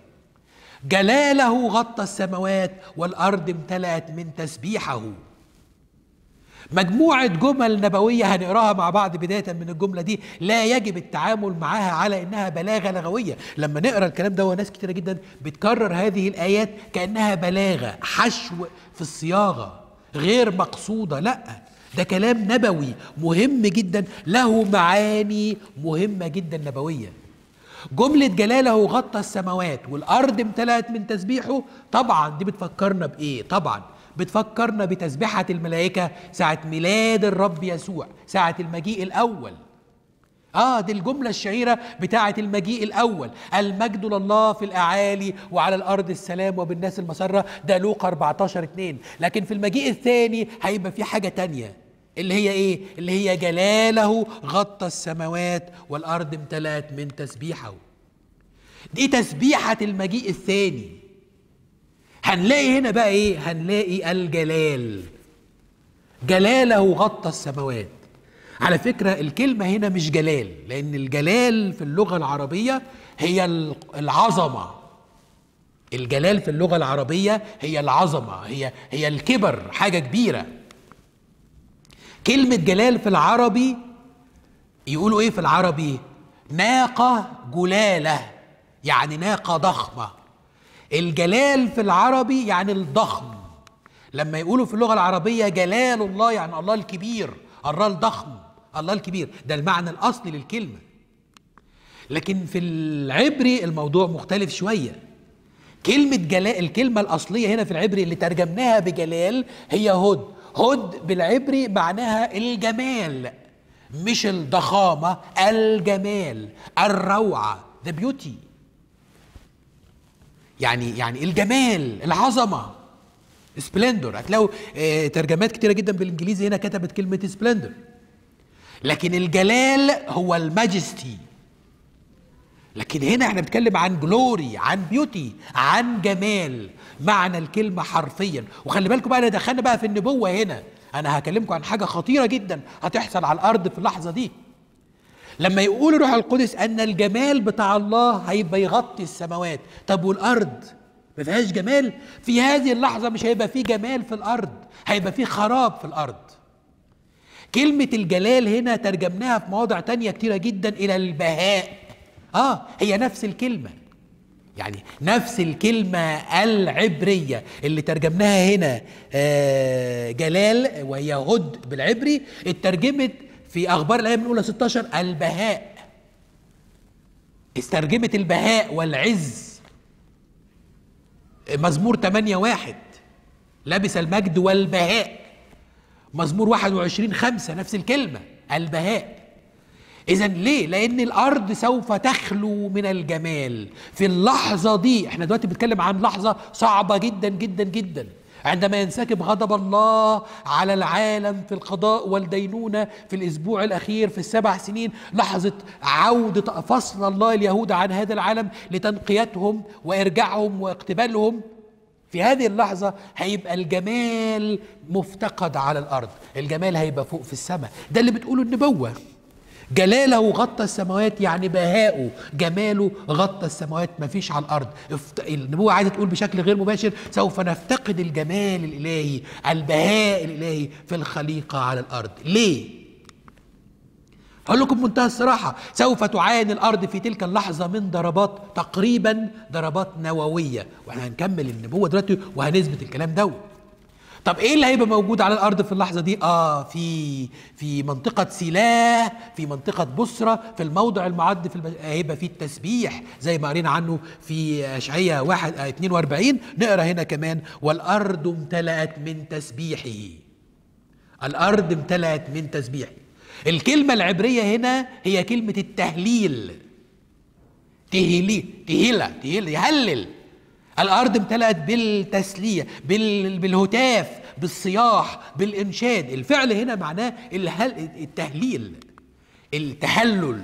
جلاله غطى السماوات والأرض امتلأت من تسبيحه. مجموعة جمل نبوية هنقراها مع بعض بداية من الجملة دي لا يجب التعامل معها على إنها بلاغة لغوية. لما نقرأ الكلام ده وناس كتيرة جدا بتكرر هذه الآيات كأنها بلاغة، حشو في الصياغة غير مقصودة. لا، ده كلام نبوي مهم جدا، له معاني مهمة جدا نبوية. جملة جلاله غطى السماوات والأرض امتلأت من تسبيحه، طبعا دي بتفكرنا بإيه؟ طبعا بتفكرنا بتسبيحة الملائكة ساعة ميلاد الرب يسوع، ساعة المجيء الأول. دي الجملة الشهيرة بتاعة المجيء الأول، المجد لله في الأعالي وعلى الأرض السلام وبالناس المسرة، ده لوقا 14:2. لكن في المجيء الثاني هيبقى في حاجة تانية، اللي هي إيه؟ اللي هي جلاله غطى السماوات والأرض امتلأت من تسبيحه. دي تسبيحة المجيء الثاني. هنلاقي هنا بقى إيه؟ هنلاقي الجلال، جلاله غطى السماوات. على فكرة الكلمة هنا مش جلال، لأن الجلال في اللغة العربية هي العظمة. الجلال في اللغة العربية هي العظمة، هي الكبر، حاجة كبيرة. كلمة جلال في العربي يقولوا ايه في العربي؟ ناقة جلالة، يعني ناقة ضخمة. الجلال في العربي يعني الضخم. لما يقولوا في اللغة العربية جلال الله يعني الله الكبير، الله الضخم، الله الكبير، ده المعنى الأصلي للكلمة. لكن في العبري الموضوع مختلف شوية. كلمة جلال، الكلمة الأصلية هنا في العبري اللي ترجمناها بجلال هي هد. هد بالعبري معناها الجمال، مش الضخامة، الجمال، الروعة، the beauty. يعني الجمال، العظمة، سبلندر. هتلاقوا ترجمات كتيرة جدا بالإنجليزي هنا كتبت كلمة سبلندر. لكن الجلال هو الماجستي. لكن هنا احنا بنتكلم عن جلوري، عن بيوتي، عن جمال، معنى الكلمة حرفيا. وخلي بالكم بقى، انا دخلنا بقى في النبوة هنا. انا هكلمكم عن حاجة خطيرة جدا هتحصل على الارض في اللحظة دي. لما يقول الروح القدس ان الجمال بتاع الله هيبقى يغطي السماوات، طب والارض ما فيهاش جمال؟ في هذه اللحظة مش هيبقى فيه جمال في الارض، هيبقى فيه خراب في الارض. كلمة الجلال هنا ترجمناها في مواضع تانية كتيرة جدا إلى البهاء. هي نفس الكلمة، يعني نفس الكلمة العبرية اللي ترجمناها هنا جلال وهي هد بالعبري، اترجمت في أخبار الأيام الأولى 16 البهاء. استرجمت البهاء والعز. مزمور 8:1 لبس المجد والبهاء. مزمور 21:5 نفس الكلمة البهاء. إذا ليه؟ لأن الأرض سوف تخلو من الجمال في اللحظة دي. احنا دلوقتي بنتكلم عن لحظة صعبة جدا جدا جدا، عندما ينسكب غضب الله على العالم في القضاء والدينونة في الأسبوع الأخير في ال7 سنين، لحظة عودة فصل الله اليهود عن هذا العالم لتنقيتهم وإرجاعهم واقتبالهم. في هذه اللحظة هيبقى الجمال مفتقد على الأرض، الجمال هيبقى فوق في السماء. ده اللي بتقوله النبوة. جلاله غطى السماوات يعني بهاؤه، جماله غطى السماوات، ما فيش على الأرض. النبوة عايزة تقول بشكل غير مباشر سوف نفتقد الجمال الإلهي، البهاء الإلهي في الخليقة على الأرض. ليه؟ هقول لكم بمنتهى الصراحة، سوف تعاني الأرض في تلك اللحظة من ضربات، تقريبا ضربات نووية، واحنا هنكمل النبوة دلوقتي وهنثبت الكلام ده. طب ايه اللي هيبقى موجود على الارض في اللحظه دي؟ في منطقه سيلاه، في منطقه بصره، في الموضع المعد هيبقى فيه التسبيح زي ما قرينا عنه في اشعياء 42. نقرا هنا كمان والارض امتلأت من تسبيحه. الارض امتلأت من تسبيحه. الكلمه العبريه هنا هي كلمه التهليل. تهيله يهلل. الأرض امتلأت بالتسلية، بالهتاف، بالصياح، بالإنشاد. الفعل هنا معناه التهليل، التهلل.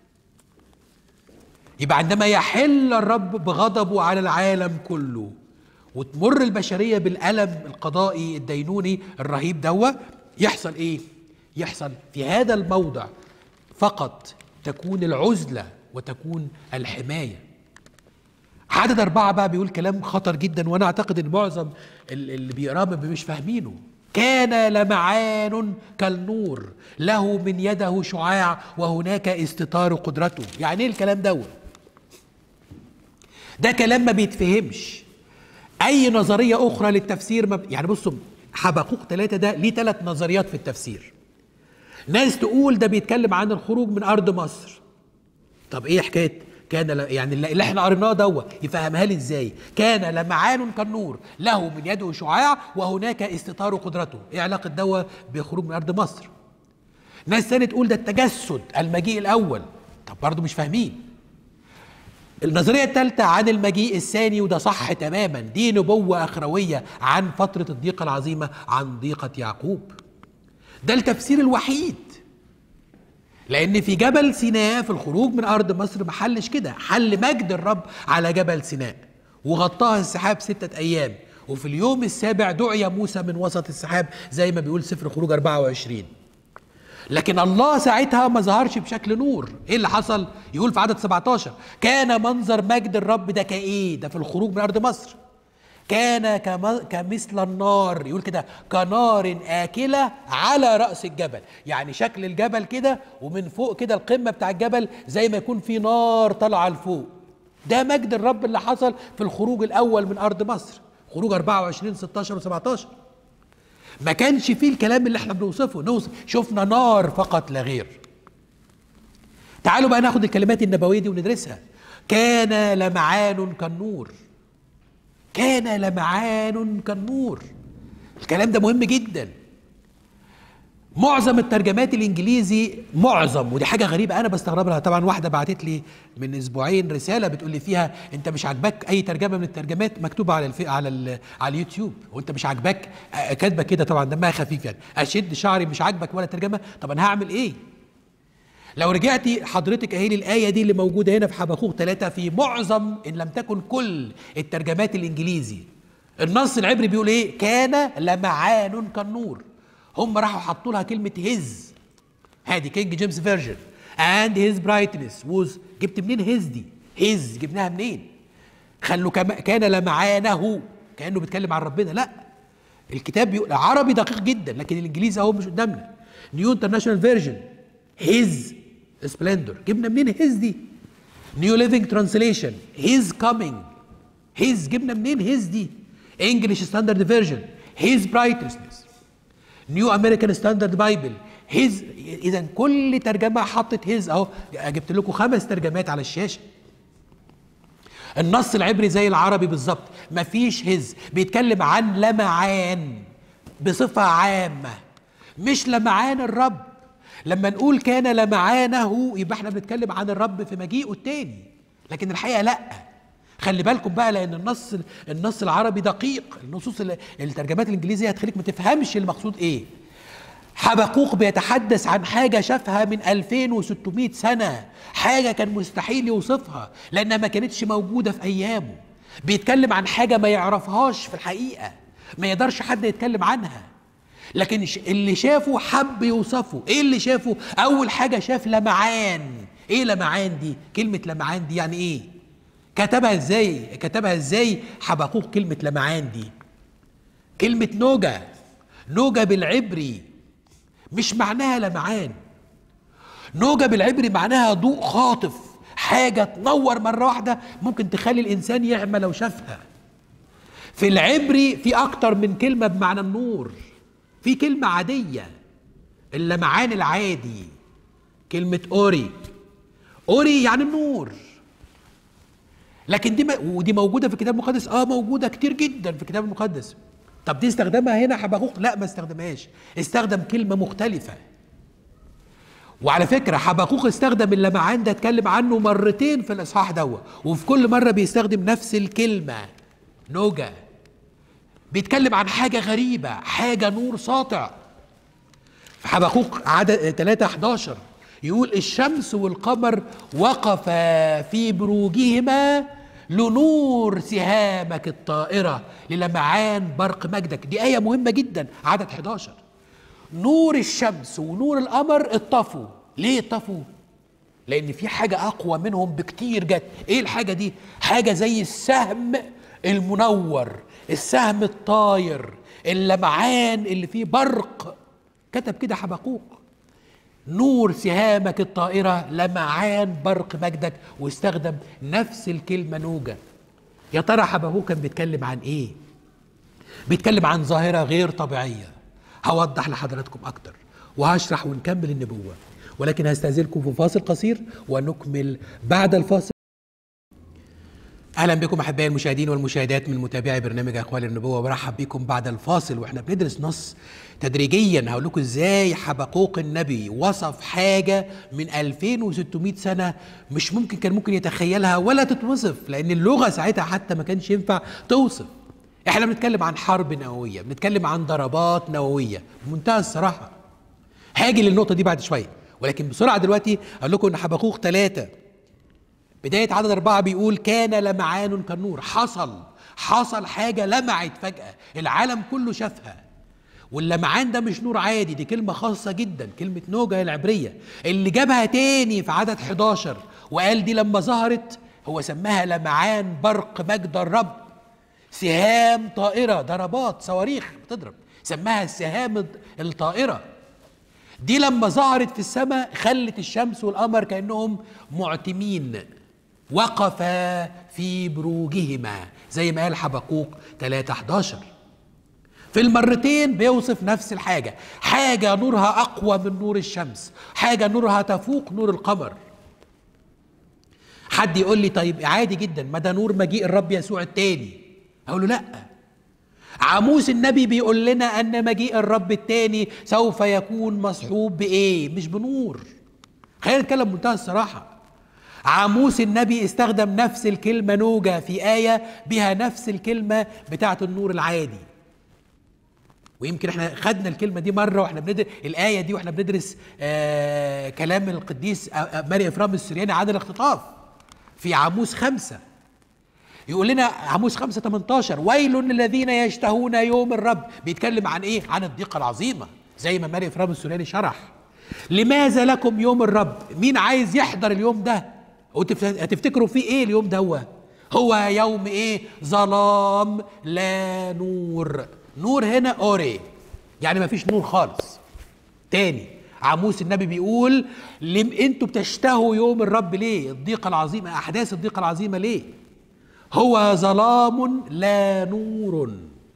يبقى عندما يحل الرب بغضبه على العالم كله وتمر البشرية بالألم القضائي الدينوني الرهيب دوا، يحصل إيه؟ يحصل في هذا الموضع فقط تكون العزلة وتكون الحماية. عدد 4 بقى بيقول كلام خطر جدا، وانا اعتقد ان معظم اللي بيقراه مش فاهمينه. كان لمعان كالنور له من يده شعاع وهناك استتار قدرته. يعني ايه الكلام دوت؟ ده كلام ما بيتفهمش. اي نظريه اخرى للتفسير يعني بصوا، حبقوق 3 ده ليه 3 نظريات في التفسير. ناس تقول ده بيتكلم عن الخروج من ارض مصر. طب ايه حكايه كان يعني اللي احنا قريناه دوت يفهمها لي ازاي؟ كان لمعان كالنور له من يده شعاع وهناك استتار قدرته. ايه علاقه دوت بخروج من ارض مصر؟ ناس تاني تقول ده التجسد، المجيء الاول. طب برضه مش فاهمين. النظريه الثالثه عن المجيء الثاني، وده صح تماما، دي نبوه اخرويه عن فتره الضيقه العظيمه، عن ضيقه يعقوب. ده التفسير الوحيد. لأن في جبل سيناء في الخروج من أرض مصر ما حلش كده، حل مجد الرب على جبل سيناء وغطاها السحاب 6 أيام، وفي اليوم السابع دعي موسى من وسط السحاب زي ما بيقول سفر خروج 24. لكن الله ساعتها ما ظهرش بشكل نور. ايه اللي حصل؟ يقول في عدد 17 كان منظر مجد الرب ده كايه؟ ده في الخروج من ارض مصر. كان كمثل النار، يقول كده كنار آكلة على رأس الجبل. يعني شكل الجبل كده، ومن فوق كده القمة بتاع الجبل زي ما يكون في نار طالعة لفوق. ده مجد الرب اللي حصل في الخروج الأول من أرض مصر، خروج 24 16 و17. ما كانش فيه الكلام اللي احنا بنوصفه، شفنا نار فقط لا غير. تعالوا بقى ناخد الكلمات النبوية دي وندرسها. كان لمعان كالنور. كان لمعان كالنور. الكلام ده مهم جدا. معظم الترجمات الانجليزي، معظم، ودي حاجه غريبه انا بستغرب لها. طبعا واحده بعتت لي من اسبوعين رساله بتقول لي فيها انت مش عاجباك اي ترجمه من الترجمات مكتوبه على اليوتيوب، وانت مش عاجباك كاتبه كده، طبعا دمها خفيف يعني، اشد شعري مش عاجبك ولا ترجمه. طب انا هعمل ايه؟ لو رجعتي حضرتك اهي للآية دي اللي موجودة هنا في حبقوق 3 في معظم إن لم تكن كل الترجمات الإنجليزي، النص العبري بيقول إيه؟ كان لمعان كالنور. هم راحوا حطوا لها كلمة هز، هادي كينج جيمس فيرجن، and his brightness was. جبت منين هز دي؟ هز جبناها منين؟ خلوا كان لمعانه كأنه بيتكلم عن ربنا. لا، الكتاب بيقول عربي دقيق جدا، لكن الإنجليزي أهو مش قدامنا. نيو انترناشونال فيرجن his splendor. جبنا منين هيز دي؟ نيو ليفينج ترانسليشن هيز كامينج. هيز جبنا منين هيز دي؟ انجلش ستاندرد فيرجن هيز برايتنس. نيو امريكان ستاندرد بايبل هيز. اذا كل ترجمه حطت هيز اهو. جبت لكم 5 ترجمات على الشاشه. النص العبري زي العربي بالظبط، مفيش هيز. بيتكلم عن لمعان بصفه عامه، مش لمعان الرب. لما نقول كان لمعانه يبقى احنا بنتكلم عن الرب في مجيئه التاني، لكن الحقيقه لا. خلي بالكم بقى، لان النص العربي دقيق. النصوص الترجمات الانجليزيه هتخليك ما تفهمش المقصود ايه. حبقوق بيتحدث عن حاجه شافها من 2600 سنه، حاجه كان مستحيل يوصفها لانها ما كانتش موجوده في ايامه. بيتكلم عن حاجه ما يعرفهاش في الحقيقه، ما يقدرش حد يتكلم عنها، لكن اللي شافه حب يوصفه. ايه اللي شافه؟ اول حاجه شاف لمعان. ايه لمعان دي؟ كلمه لمعان دي يعني ايه؟ كتبها ازاي حبقوق كلمه لمعان دي؟ كلمه نوجة. نوجة بالعبري مش معناها لمعان. نوجة بالعبري معناها ضوء خاطف، حاجه تنور مره واحده ممكن تخلي الانسان يعمى لو شافها. في العبري في اكتر من كلمه بمعنى النور. في كلمة عادية، اللمعان العادي، كلمة أوري. أوري يعني النور. لكن ودي موجودة في الكتاب المقدس؟ موجودة كتير جدا في الكتاب المقدس. طب دي استخدمها هنا حبقوق؟ لا، ما استخدمهاش، استخدم كلمة مختلفة. وعلى فكرة حبقوق استخدم اللمعان ده، اتكلم عنه مرتين في الإصحاح دوت، وفي كل مرة بيستخدم نفس الكلمة نوجة. بيتكلم عن حاجة غريبة، حاجة نور ساطع. في حبقوق عدد 3:11 يقول الشمس والقمر وقفا في بروجهما لنور سهامك الطائرة للمعان برق مجدك. دي آية مهمة جدا، عدد 11. نور الشمس ونور القمر اطفوا. ليه اطفوا؟ لأن في حاجة أقوى منهم بكتير جت. إيه الحاجة دي؟ حاجة زي السهم المنور، السهم الطاير، اللمعان اللي فيه برق. كتب كده حبقوق: نور سهامك الطائرة لمعان برق مجدك، واستخدم نفس الكلمة نوجة. يا ترى حبقوق كان بيتكلم عن ايه؟ بيتكلم عن ظاهرة غير طبيعية. هوضح لحضراتكم اكتر وهشرح ونكمل النبوة، ولكن هستأذنكم في فاصل قصير ونكمل بعد الفاصل. اهلا بكم احبائي المشاهدين والمشاهدات من متابعي برنامج اقوال النبوه، وبرحب بكم بعد الفاصل واحنا بندرس نص تدريجيا. هقول لكم ازاي حبقوق النبي وصف حاجه من 2600 سنه مش ممكن يتخيلها ولا تتوصف، لان اللغه ساعتها حتى ما كانش ينفع توصف. احنا بنتكلم عن حرب نوويه، بنتكلم عن ضربات نوويه بمنتهى الصراحه. هاجي للنقطه دي بعد شويه، ولكن بسرعه دلوقتي اقول لكم ان حبقوق 3 بداية عدد 4 بيقول: كان لمعان كالنور. حصل حاجة لمعت فجأة، العالم كله شافها. واللمعان ده مش نور عادي، دي كلمة خاصة جدا، كلمة نوجة العبرية اللي جابها تاني في عدد 11 وقال دي لما ظهرت هو سماها لمعان برق مجد الرب، سهام طائرة، ضربات صواريخ بتضرب، سماها السهام الطائرة. دي لما ظهرت في السماء خلت الشمس والقمر كأنهم معتمين، وقفا في بروجهما، زي ما قال حبقوق 3:11. في المرتين بيوصف نفس الحاجة، حاجة نورها أقوى من نور الشمس، حاجة نورها تفوق نور القمر. حد يقول لي طيب عادي جدا، ما ده نور مجيء الرب يسوع التاني. أقول له لأ، عاموس النبي بيقول لنا أن مجيء الرب التاني سوف يكون مصحوب بإيه؟ مش بنور. خلينا نتكلم بمنتهى الصراحة. عاموس النبي استخدم نفس الكلمة نوجة في آية بها نفس الكلمة بتاعة النور العادي. ويمكن احنا خدنا الكلمة دي مرة واحنا بندرس الآية دي واحنا بندرس كلام القديس ماري إفرام السرياني عن الاختطاف في عاموس 5. يقول لنا عاموس 5:18: ويل للذين يشتهون يوم الرب. بيتكلم عن ايه؟ عن الضيقة العظيمة، زي ما ماري إفرام السرياني شرح. لماذا لكم يوم الرب؟ مين عايز يحضر اليوم ده؟ هتفتكروا فيه ايه اليوم ده؟ هو يوم ايه؟ ظلام لا نور. نور هنا اوري، يعني ما فيش نور خالص. تاني عاموس النبي بيقول انتوا بتشتهوا يوم الرب ليه؟ الضيقة العظيمة، احداث الضيقة العظيمة ليه؟ هو ظلام لا نور.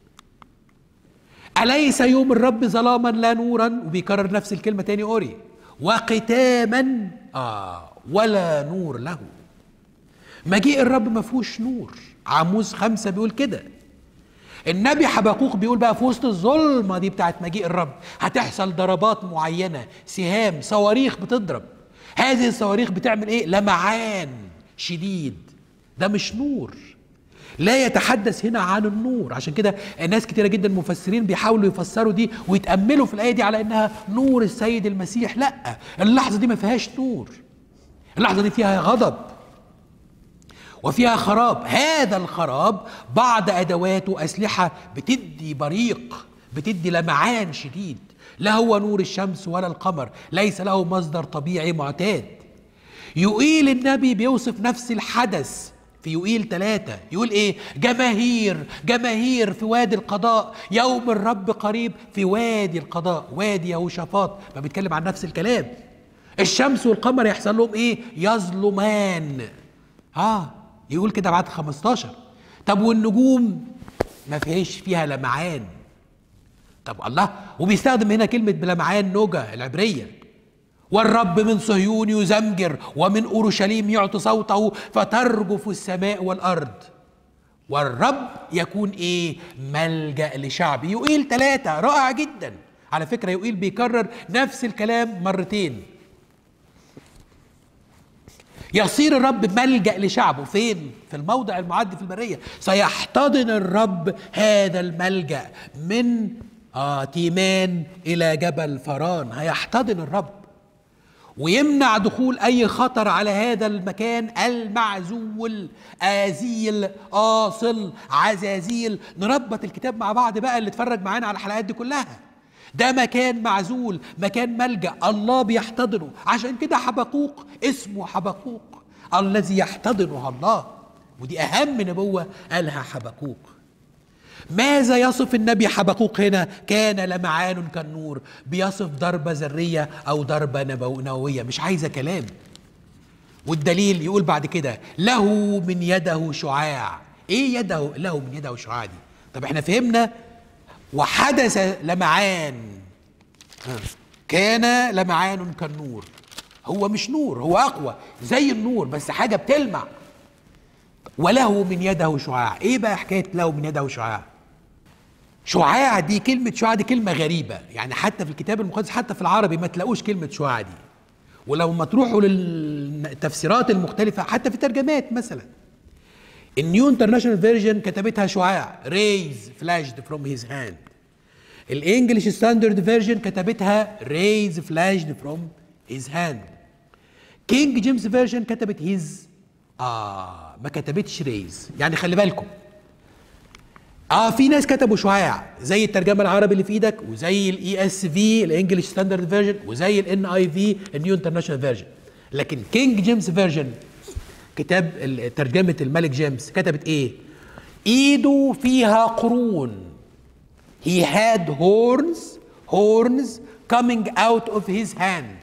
أليس يوم الرب ظلاما لا نورا؟ وبيكرر نفس الكلمة تاني اوري. وختاما ولا نور له. مجيء الرب ما فيهوش نور. عاموس 5 بيقول كده. النبي حبقوق بيقول بقى في وسط الظلمة دي بتاعت مجيء الرب هتحصل ضربات معينة، سهام، صواريخ بتضرب. هذه الصواريخ بتعمل ايه؟ لمعان شديد. ده مش نور، لا يتحدث هنا عن النور. عشان كده ناس كتيرة جدا مفسرين بيحاولوا يفسروا دي ويتأملوا في الآية دي على انها نور السيد المسيح. لا، اللحظة دي ما فيهاش نور، اللحظة دي فيها غضب وفيها خراب. هذا الخراب بعض أدوات وأسلحة بتدي بريق، بتدي لمعان شديد، لا هو نور الشمس ولا القمر، ليس له مصدر طبيعي معتاد. يوئيل النبي بيوصف نفس الحدث في يوئيل 3، يقول ايه؟ جماهير في وادي القضاء، يوم الرب قريب في وادي القضاء، وادي يهوشافاط. ما بيتكلم عن نفس الكلام. الشمس والقمر يحصل لهم ايه؟ يظلمان. يقول كده بعد 15. طب والنجوم ما فيها لمعان. طب الله، وبيستخدم هنا كلمة بلمعان نوجة العبرية. والرب من صهيون يزمجر ومن أورشليم يعطي صوته فترجف السماء والأرض. والرب يكون ايه؟ ملجأ لشعبه. يوئيل 3 رائع جدا. على فكرة يوئيل بيكرر نفس الكلام مرتين. يصير الرب ملجأ لشعبه فين؟ في الموضع المعد في البرية. سيحتضن الرب هذا الملجأ من تيمان إلى جبل فران. هيحتضن الرب ويمنع دخول أي خطر على هذا المكان المعزول. آزيل، آصل، عزازيل. نربط الكتاب مع بعض بقى، اللي اتفرج معانا على الحلقات دي كلها. ده مكان معزول، مكان ملجأ، الله بيحتضنه. عشان كده حبقوق اسمه حبقوق، الذي يحتضنه الله. ودي أهم نبوة قالها حبقوق. ماذا يصف النبي حبقوق هنا؟ كان لمعان كالنور، بيصف ضربة ذرية أو ضربة نووية، مش عايزة كلام. والدليل يقول بعد كده له من يده شعاع. ايه يده له من يده شعاع دي؟ طب احنا فهمنا وحدث لمعان، كان لمعان كالنور. هو مش نور، هو اقوى زي النور بس حاجه بتلمع. وله من يده شعاع. ايه بقى حكايه له من يده شعاع؟ شعاع دي كلمه شعاع دي كلمه غريبه، يعني حتى في الكتاب المقدس حتى في العربي ما تلاقوش كلمه شعاع دي. ولو ما تروحوا للتفسيرات المختلفه حتى في الترجمات، مثلا النيو انترناشونال فيرجن كتبتها شعاع ريز فلاشد فروم هيز هاند. الانجليش ستاندرد فيرجن كتبتها ريز فلاشد فروم هيز هاند. كينج جيمس فيرجن كتبت هيز ما كتبتش ريز. يعني خلي بالكم في ناس كتبوا شعاع زي الترجمه العربي اللي في ايدك، وزي الاي اس في الانجليش ستاندرد فيرجن، وزي الان اي في النيو انترناشونال فيرجن. لكن كينج جيمس فيرجن كتاب ترجمه الملك جيمس كتبت ايه؟ ايده فيها قرون. he had horns coming out of his hand.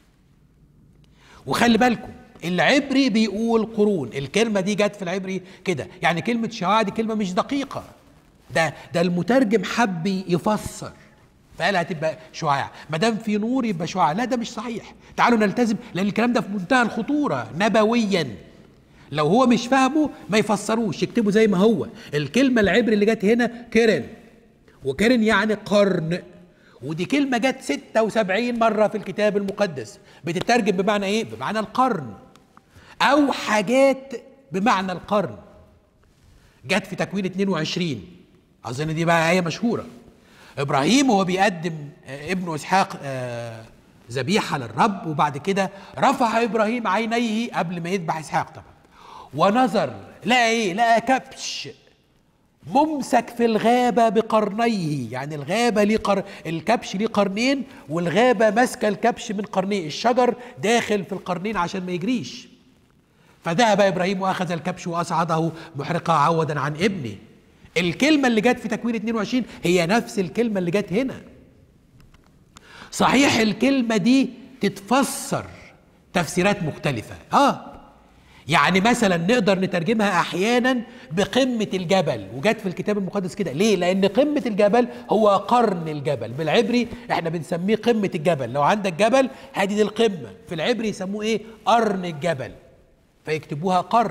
وخلي بالكم العبري بيقول قرون، الكلمه دي جت في العبري كده، يعني كلمه شعاع دي كلمه مش دقيقه، ده المترجم حب يفسر فقال هتبقى شعاع، ما دام في نور يبقى شعاع. لا ده مش صحيح، تعالوا نلتزم، لان الكلام ده في منتهى الخطوره نبويا. لو هو مش فاهمه ما يفسروش، يكتبوا زي ما هو. الكلمه العبري اللي جت هنا كرن، وكرن يعني قرن، ودي كلمه جت 76 مره في الكتاب المقدس، بتترجم بمعنى ايه؟ بمعنى القرن او حاجات بمعنى القرن. جت في تكوين 22، اظن دي بقى آية مشهورة. ابراهيم وهو بيقدم ابنه اسحاق ذبيحة للرب، وبعد كده رفع ابراهيم عينيه قبل ما يذبح اسحاق طبعا، ونظر لقى ايه؟ لقى كبش ممسك في الغابة بقرنيه. يعني الغابة ليه الكبش ليه قرنين، والغابة ماسكة الكبش من قرنيه، الشجر داخل في القرنين عشان ما يجريش. فذهب ابراهيم واخذ الكبش واصعده محرقة عوضا عن ابنه. الكلمة اللي جت في تكوين 22 هي نفس الكلمة اللي جت هنا. صحيح الكلمة دي تتفسر تفسيرات مختلفة، يعني مثلا نقدر نترجمها احيانا بقمة الجبل، وجت في الكتاب المقدس كده. ليه؟ لان قمة الجبل هو قرن الجبل. بالعبري احنا بنسميه قمة الجبل. لو عندك جبل هذه دي القمة، في العبري يسموه ايه؟ قرن الجبل، فيكتبوها قرن.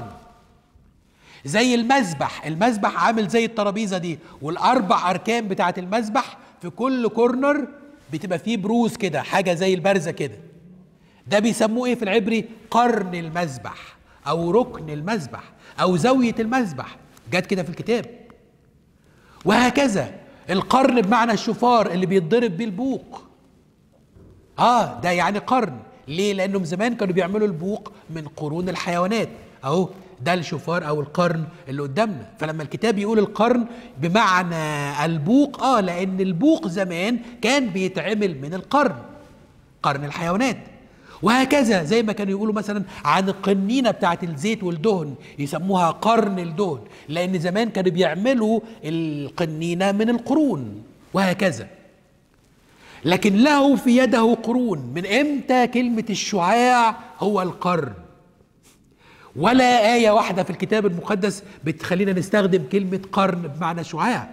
زي المذبح عامل زي الترابيزة دي، والاربع اركان بتاعة المذبح في كل كورنر بتبقى فيه بروز كده، حاجة زي البرزة كده. ده بيسموه ايه في العبري؟ قرن المذبح او ركن المذبح او زاوية المذبح، جت كده في الكتاب. وهكذا القرن بمعنى الشفار اللي بيتضرب بيه البوق، ده يعني قرن. ليه؟ لانهم زمان كانوا بيعملوا البوق من قرون الحيوانات، اهو ده الشفار او القرن اللي قدامنا. فلما الكتاب يقول القرن بمعنى البوق، لان البوق زمان كان بيتعمل من قرن الحيوانات. وهكذا زي ما كانوا يقولوا مثلا عن القنينة بتاعت الزيت والدهن يسموها قرن الدهن، لان زمان كانوا بيعملوا القنينة من القرون. وهكذا لكن له في يده قرون. من امتى كلمة الشعاع هو القرن؟ ولا آية واحدة في الكتاب المقدس بتخلينا نستخدم كلمة قرن بمعنى شعاع.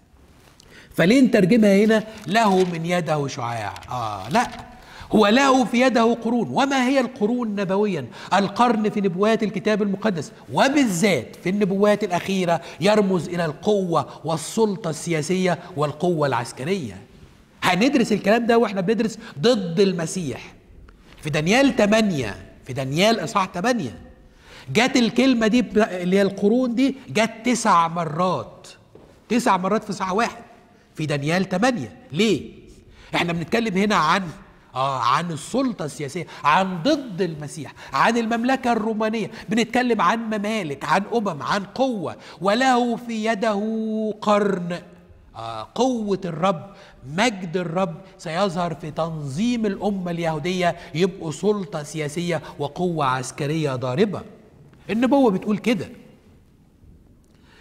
فليه نترجمها هنا له من يده شعاع؟ لا، هو له في يده قرون. وما هي القرون نبويا؟ القرن في نبوات الكتاب المقدس وبالذات في النبوات الأخيرة يرمز إلى القوة والسلطة السياسية والقوة العسكرية. هندرس الكلام ده واحنا بندرس ضد المسيح في دانيال 8، في دانيال اصحاح 8 جت الكلمة دي اللي هي القرون دي، جت 9 مرات، 9 مرات في ساعة واحد في دانيال 8. ليه؟ احنا بنتكلم هنا عن السلطة السياسية، عن ضد المسيح، عن المملكة الرومانية، بنتكلم عن ممالك، عن عن قوة. وله في يده قرن. قوة الرب، مجد الرب سيظهر في تنظيم الأمة اليهودية، يبقوا سلطة سياسية وقوة عسكرية ضاربة. النبوة بتقول كده.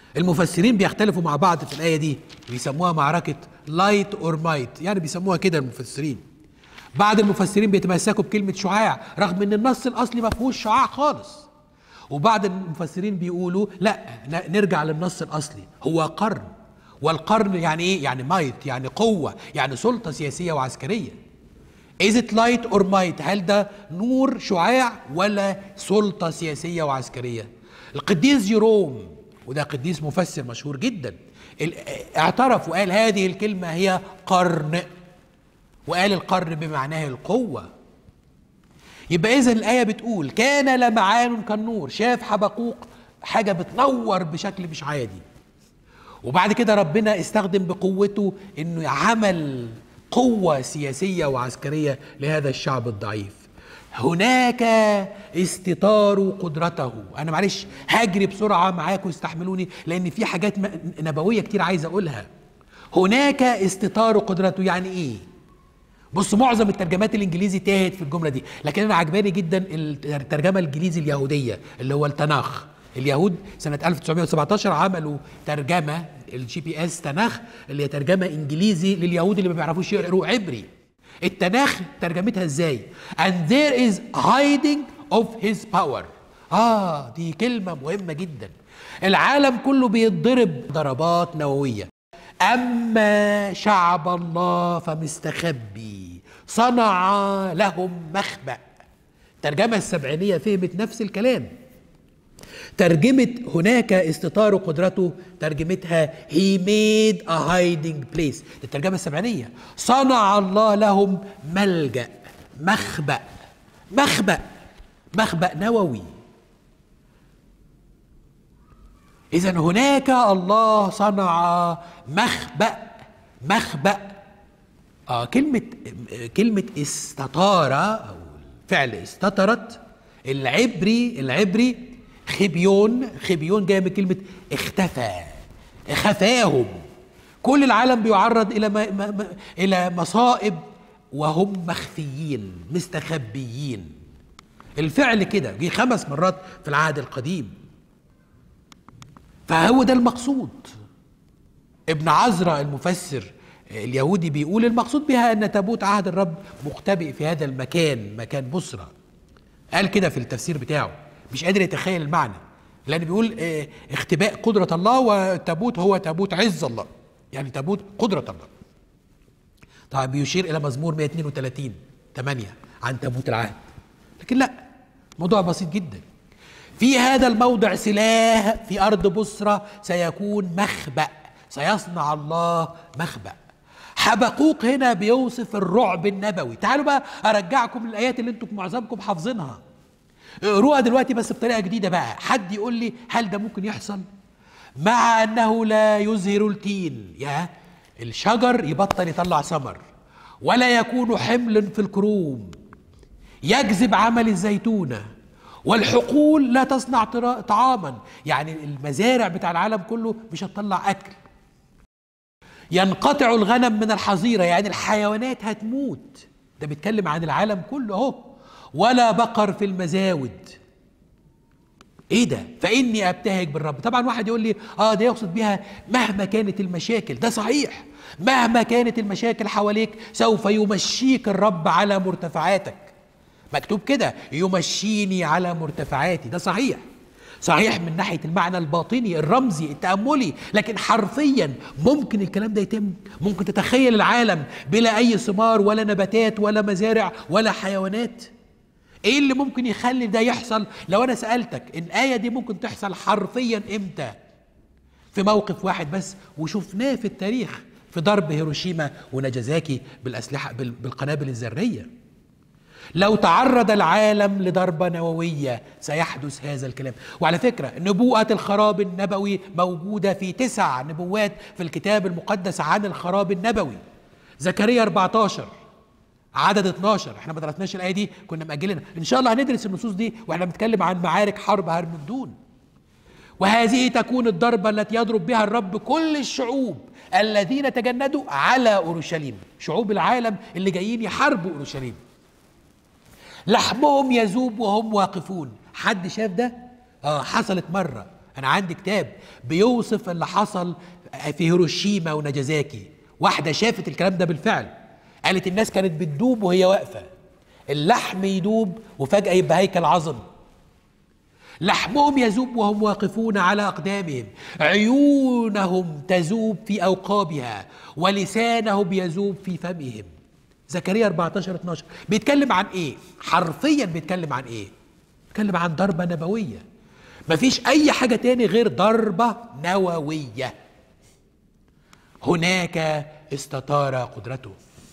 المفسرين بيختلفوا مع بعض في الآية دي، بيسموها معركة لايت اور مايت، يعني بيسموها كده المفسرين. بعض المفسرين بيتمسكوا بكلمة شعاع رغم ان النص الأصلي ما فيهوش شعاع خالص، وبعض المفسرين بيقولوا لا، نرجع للنص الأصلي، هو قرن. والقرن يعني ايه؟ يعني مايت، يعني قوة، يعني سلطة سياسية وعسكرية. Is it light or might؟ هل ده نور شعاع ولا سلطة سياسية وعسكرية؟ القديس جيروم، وده قديس مفسر مشهور جدا، اعترف وقال هذه الكلمة هي قرن، وقال القرن بمعناه القوة. يبقى إذن الآية بتقول كان لمعان كالنور، شاف حبقوق حاجة بتنور بشكل مش عادي، وبعد كده ربنا استخدم بقوته إنه عمل قوة سياسية وعسكرية لهذا الشعب الضعيف. هناك استطار قدرته. أنا معلش هجري بسرعة معاكم، استحملوني لأن في حاجات نبوية كتير عايز أقولها. هناك استطار قدرته يعني إيه؟ بص، معظم الترجمات الإنجليزي تاهت في الجملة دي، لكن أنا عجباني جدا الترجمة الإنجليزي اليهودية اللي هو التناخ. اليهود سنة 1917 عملوا ترجمة الGPS تناخ، اللي هي ترجمة إنجليزي لليهود اللي ما بيعرفوش يقروا عبري. التناخ ترجمتها ازاي؟ and there is hiding of his power. دي كلمة مهمة جدا. العالم كله بيتضرب ضربات نووية، أما شعب الله فمستخبي، صنع لهم مخبأ. الترجمة السبعينية فهمت نفس الكلام. ترجمة هناك استطار قدرته ترجمتها he made a hiding place. الترجمة السبعينية صنع الله لهم ملجأ، مخبأ، مخبأ، مخبأ نووي. إذن هناك الله صنع مخبأ، مخبأ. كلمة استطار أو فعل استطرت، العبري خبيون جاي من كلمة اختفى، خفاهم. كل العالم بيعرض إلى مصائب وهم مخفيين، مستخبيين. الفعل كده جه 5 مرات في العهد القديم، فهو ده المقصود. ابن عزرا المفسر اليهودي بيقول المقصود بها أن تابوت عهد الرب مختبئ في هذا المكان، مكان بصرة. قال كده في التفسير بتاعه، مش قادر يتخيل المعنى، لأن بيقول اختباء قدرة الله، والتابوت هو تابوت عز الله، يعني تابوت قدرة الله. طبعا بيشير إلى مزمور 132:8 عن تابوت العهد. لكن لا، موضوع بسيط جدا. في هذا الموضع سلاح في أرض بصرة سيكون مخبأ، سيصنع الله مخبأ. حبقوق هنا بيوصف الرعب النبوي. تعالوا بقى أرجعكم للآيات اللي انتم معظمكم حافظينها، اقروها دلوقتي بس بطريقة جديدة بقى. حد يقول لي هل ده ممكن يحصل؟ مع أنه لا يزهر التين، يا الشجر يبطل يطلع ثمر، ولا يكون حمل في الكروم، يجذب عمل الزيتونة، والحقول لا تصنع طعاما، يعني المزارع بتاع العالم كله مش هتطلع أكل. ينقطع الغنم من الحظيرة، يعني الحيوانات هتموت. ده بيتكلم عن العالم كله اهو. ولا بقر في المزاود. ايه ده؟ فاني ابتهج بالرب. طبعا واحد يقول لي ده يقصد بها مهما كانت المشاكل. ده صحيح، مهما كانت المشاكل حواليك سوف يمشيك الرب على مرتفعاتك. مكتوب كده يمشيني على مرتفعاتي. ده صحيح، صحيح من ناحية المعنى الباطني الرمزي التأملي، لكن حرفيا ممكن الكلام ده يتم. ممكن تتخيل العالم بلا أي ثمار ولا نباتات ولا مزارع ولا حيوانات. ايه اللي ممكن يخلي ده يحصل؟ لو انا سألتك الآية دي ممكن تحصل حرفيا امتى؟ في موقف واحد بس، وشفناه في التاريخ، في ضرب هيروشيما وناجازاكي بالأسلحة بالقنابل الذرية. لو تعرض العالم لضربة نووية سيحدث هذا الكلام. وعلى فكرة نبوءة الخراب النبوي موجودة في 9 نبوات في الكتاب المقدس عن الخراب النبوي. زكريا 14 عدد 12، احنا ما درسناش الآية دي، كنا مأجلينها. ان شاء الله هندرس النصوص دي واحنا بنتكلم عن معارك حرب هرمجدون. وهذه تكون الضربة التي يضرب بها الرب كل الشعوب الذين تجندوا على أورشليم، شعوب العالم اللي جايين يحاربوا أورشليم. لحمهم يذوب وهم واقفون. حد شاف ده؟ حصلت مرة أنا عندي كتاب بيوصف اللي حصل في هيروشيما وناجازاكي، واحدة شافت الكلام ده بالفعل، قالت الناس كانت بتدوب وهي واقفة، اللحم يدوب وفجأة يبقى هيكل عظم، لحمهم يذوب وهم واقفون على أقدامهم، عيونهم تذوب في أوقابها ولسانهم يذوب في فمهم. زكريا 14-12 بيتكلم عن إيه؟ حرفيا بيتكلم عن إيه؟ بيتكلم عن ضربة نبوية، مفيش أي حاجة تاني غير ضربة نووية. هناك استطار قدرته.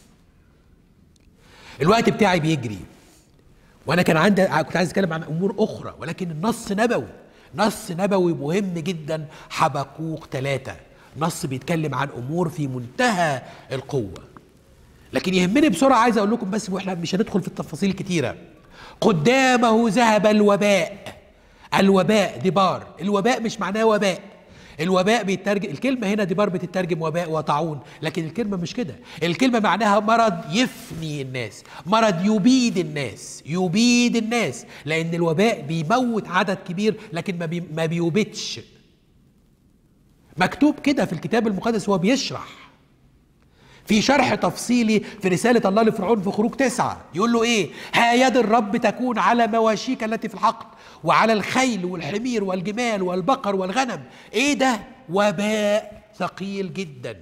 الوقت بتاعي بيجري، وانا كنت عايز اتكلم عن امور اخرى، ولكن النص نبوي، نص نبوي مهم جدا. حبقوق 3 نص بيتكلم عن امور في منتهى القوه، لكن يهمني بسرعه عايز اقول لكم بس، واحنا مش هندخل في التفاصيل كتيره. قدامه ذهب الوباء. الوباء دبار، الوباء مش معناه وباء، الوباء بيترجم، الكلمة هنا دبار بتترجم وباء وطاعون، لكن الكلمة مش كده، الكلمة معناها مرض يفني الناس، مرض يبيد الناس، يبيد الناس، لأن الوباء بيموت عدد كبير لكن ما بيوبدش. مكتوب كده في الكتاب المقدس، هو بيشرح في شرح تفصيلي في رسالة الله لفرعون في خروج 9، يقول له ايه؟ ها يد الرب تكون على مواشيك التي في الحقل وعلى الخيل والحمير والجمال والبقر والغنم. ايه ده؟ وباء ثقيل جدا.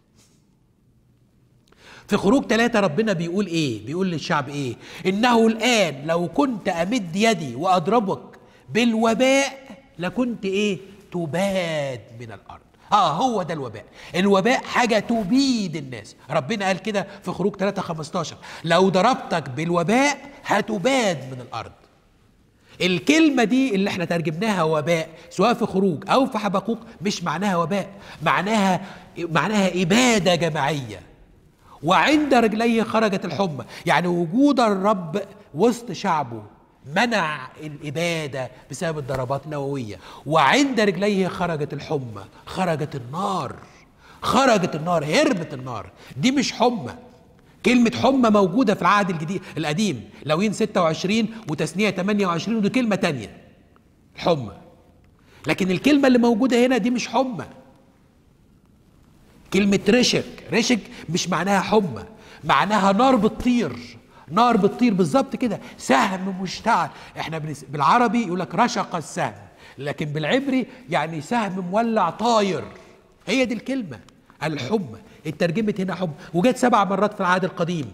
في خروج 3 ربنا بيقول ايه؟ بيقول للشعب ايه؟ انه الان لو كنت امد يدي واضربك بالوباء لكنت ايه؟ تباد من الارض. هو ده الوباء. الوباء حاجة تبيد الناس. ربنا قال كده في خروج 3:15 لو ضربتك بالوباء هتباد من الأرض. الكلمة دي اللي احنا ترجمناها وباء سواء في خروج أو في حبقوق مش معناها وباء، معناها إبادة جماعية. وعند رجليه خرجت الحمى، يعني وجود الرب وسط شعبه منع الإبادة بسبب الضربات النووية. وعند رجليه خرجت الحمى، خرجت النار، خرجت النار، هربت النار. دي مش حمى. كلمة حمى موجودة في العهد الجديد القديم، لاويين 26 وتثنية 28، ودي كلمة تانية الحمى. لكن الكلمة اللي موجودة هنا دي مش حمى. كلمة رشك مش معناها حمى، معناها نار بتطير، نار بتطير بالظبط كده، سهم مشتعل. احنا بالعربي يقول لك رشق السهم، لكن بالعبري يعني سهم مولع طاير. هي دي الكلمة الحمى، اترجمت هنا حمى، وجت 7 مرات في العهد القديم.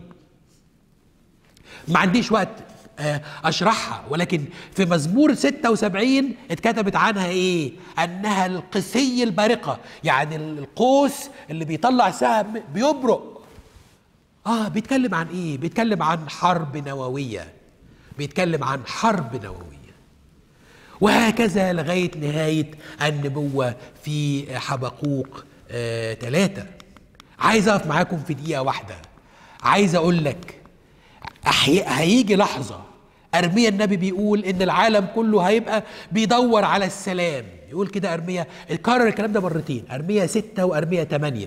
ما عنديش وقت اشرحها، ولكن في مزمور 76 اتكتبت عنها ايه؟ انها القسي البارقة، يعني القوس اللي بيطلع سهم بيبرق. بيتكلم عن ايه؟ بيتكلم عن حرب نووية، بيتكلم عن حرب نووية. وهكذا لغاية نهاية النبوة في حبقوق 3. عايز اقف معاكم في دقيقة واحدة. عايز اقول لك هيجي لحظة أرميا النبي بيقول ان العالم كله هيبقى بيدور على السلام. يقول كده أرميا، اتكرر الكلام ده مرتين، أرميا 6 وأرميا 8.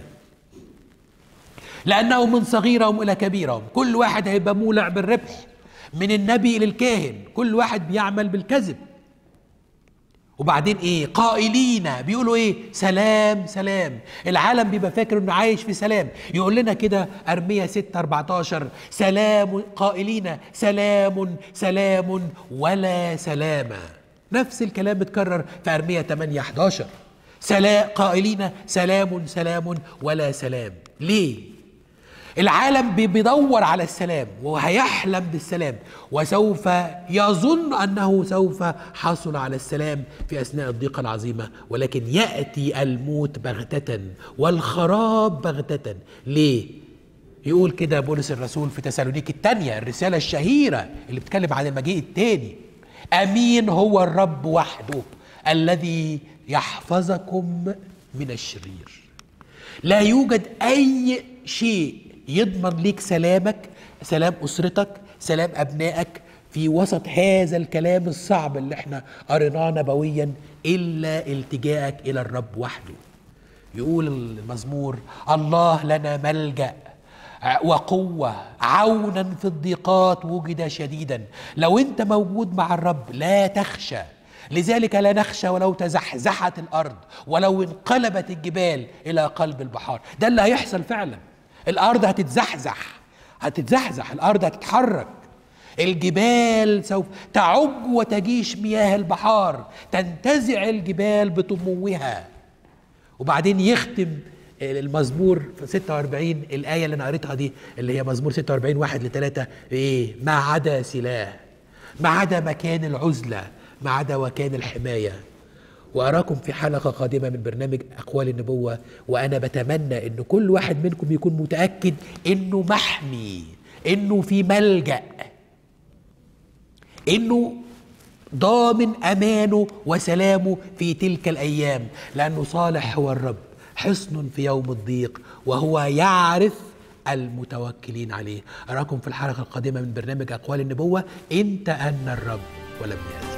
لأنه من صغيرهم إلى كبيرهم كل واحد هيبقى مولع بالربح، من النبي إلى الكاهن كل واحد بيعمل بالكذب. وبعدين إيه؟ قائلين، بيقولوا إيه؟ سلام سلام. العالم بيبقى فاكر إنه عايش في سلام. يقول لنا كده أرميا 6:14 سلام، قائلين سلام سلام ولا سلام. نفس الكلام بيتكرر في أرميا 8:11 قائلين سلام سلام ولا سلام. ليه؟ العالم بيدور على السلام وهيحلم بالسلام، وسوف يظن أنه سوف حصل على السلام في أثناء الضيقة العظيمة، ولكن يأتي الموت بغتة والخراب بغتة. ليه؟ يقول كده بولس الرسول في تسالونيك الثانية، الرسالة الشهيرة اللي بتتكلم عن المجيء الثاني: أمين هو الرب وحده الذي يحفظكم من الشرير. لا يوجد أي شيء يضمن ليك سلامك، سلام أسرتك، سلام أبنائك في وسط هذا الكلام الصعب اللي احنا قريناه نبويا، إلا التجاءك إلى الرب وحده. يقول المزمور: الله لنا ملجأ وقوة، عونا في الضيقات وجد شديدا. لو انت موجود مع الرب لا تخشى، لذلك لا نخشى ولو تزحزحت الأرض، ولو انقلبت الجبال إلى قلب البحار. ده اللي هيحصل فعلا. الأرض هتتزحزح، الأرض هتتحرك، الجبال سوف تعج وتجيش مياه البحار، تنتزع الجبال بطموها. وبعدين يختم المزمور في 46 الآية اللي أنا قريتها دي، اللي هي مزمور 46 1-3، إيه؟ ما عدا سلاح، ما عدا مكان العزلة، ما عدا مكان الحماية. وأراكم في حلقة قادمة من برنامج أقوال النبوة، وأنا بتمنى إن كل واحد منكم يكون متأكد إنه محمي، إنه في ملجأ، إنه ضامن أمانه وسلامه في تلك الأيام، لأنه صالح هو الرب، حصن في يوم الضيق، وهو يعرف المتوكلين عليه. أراكم في الحلقة القادمة من برنامج أقوال النبوة. أنت أن الرب ولم يهزم.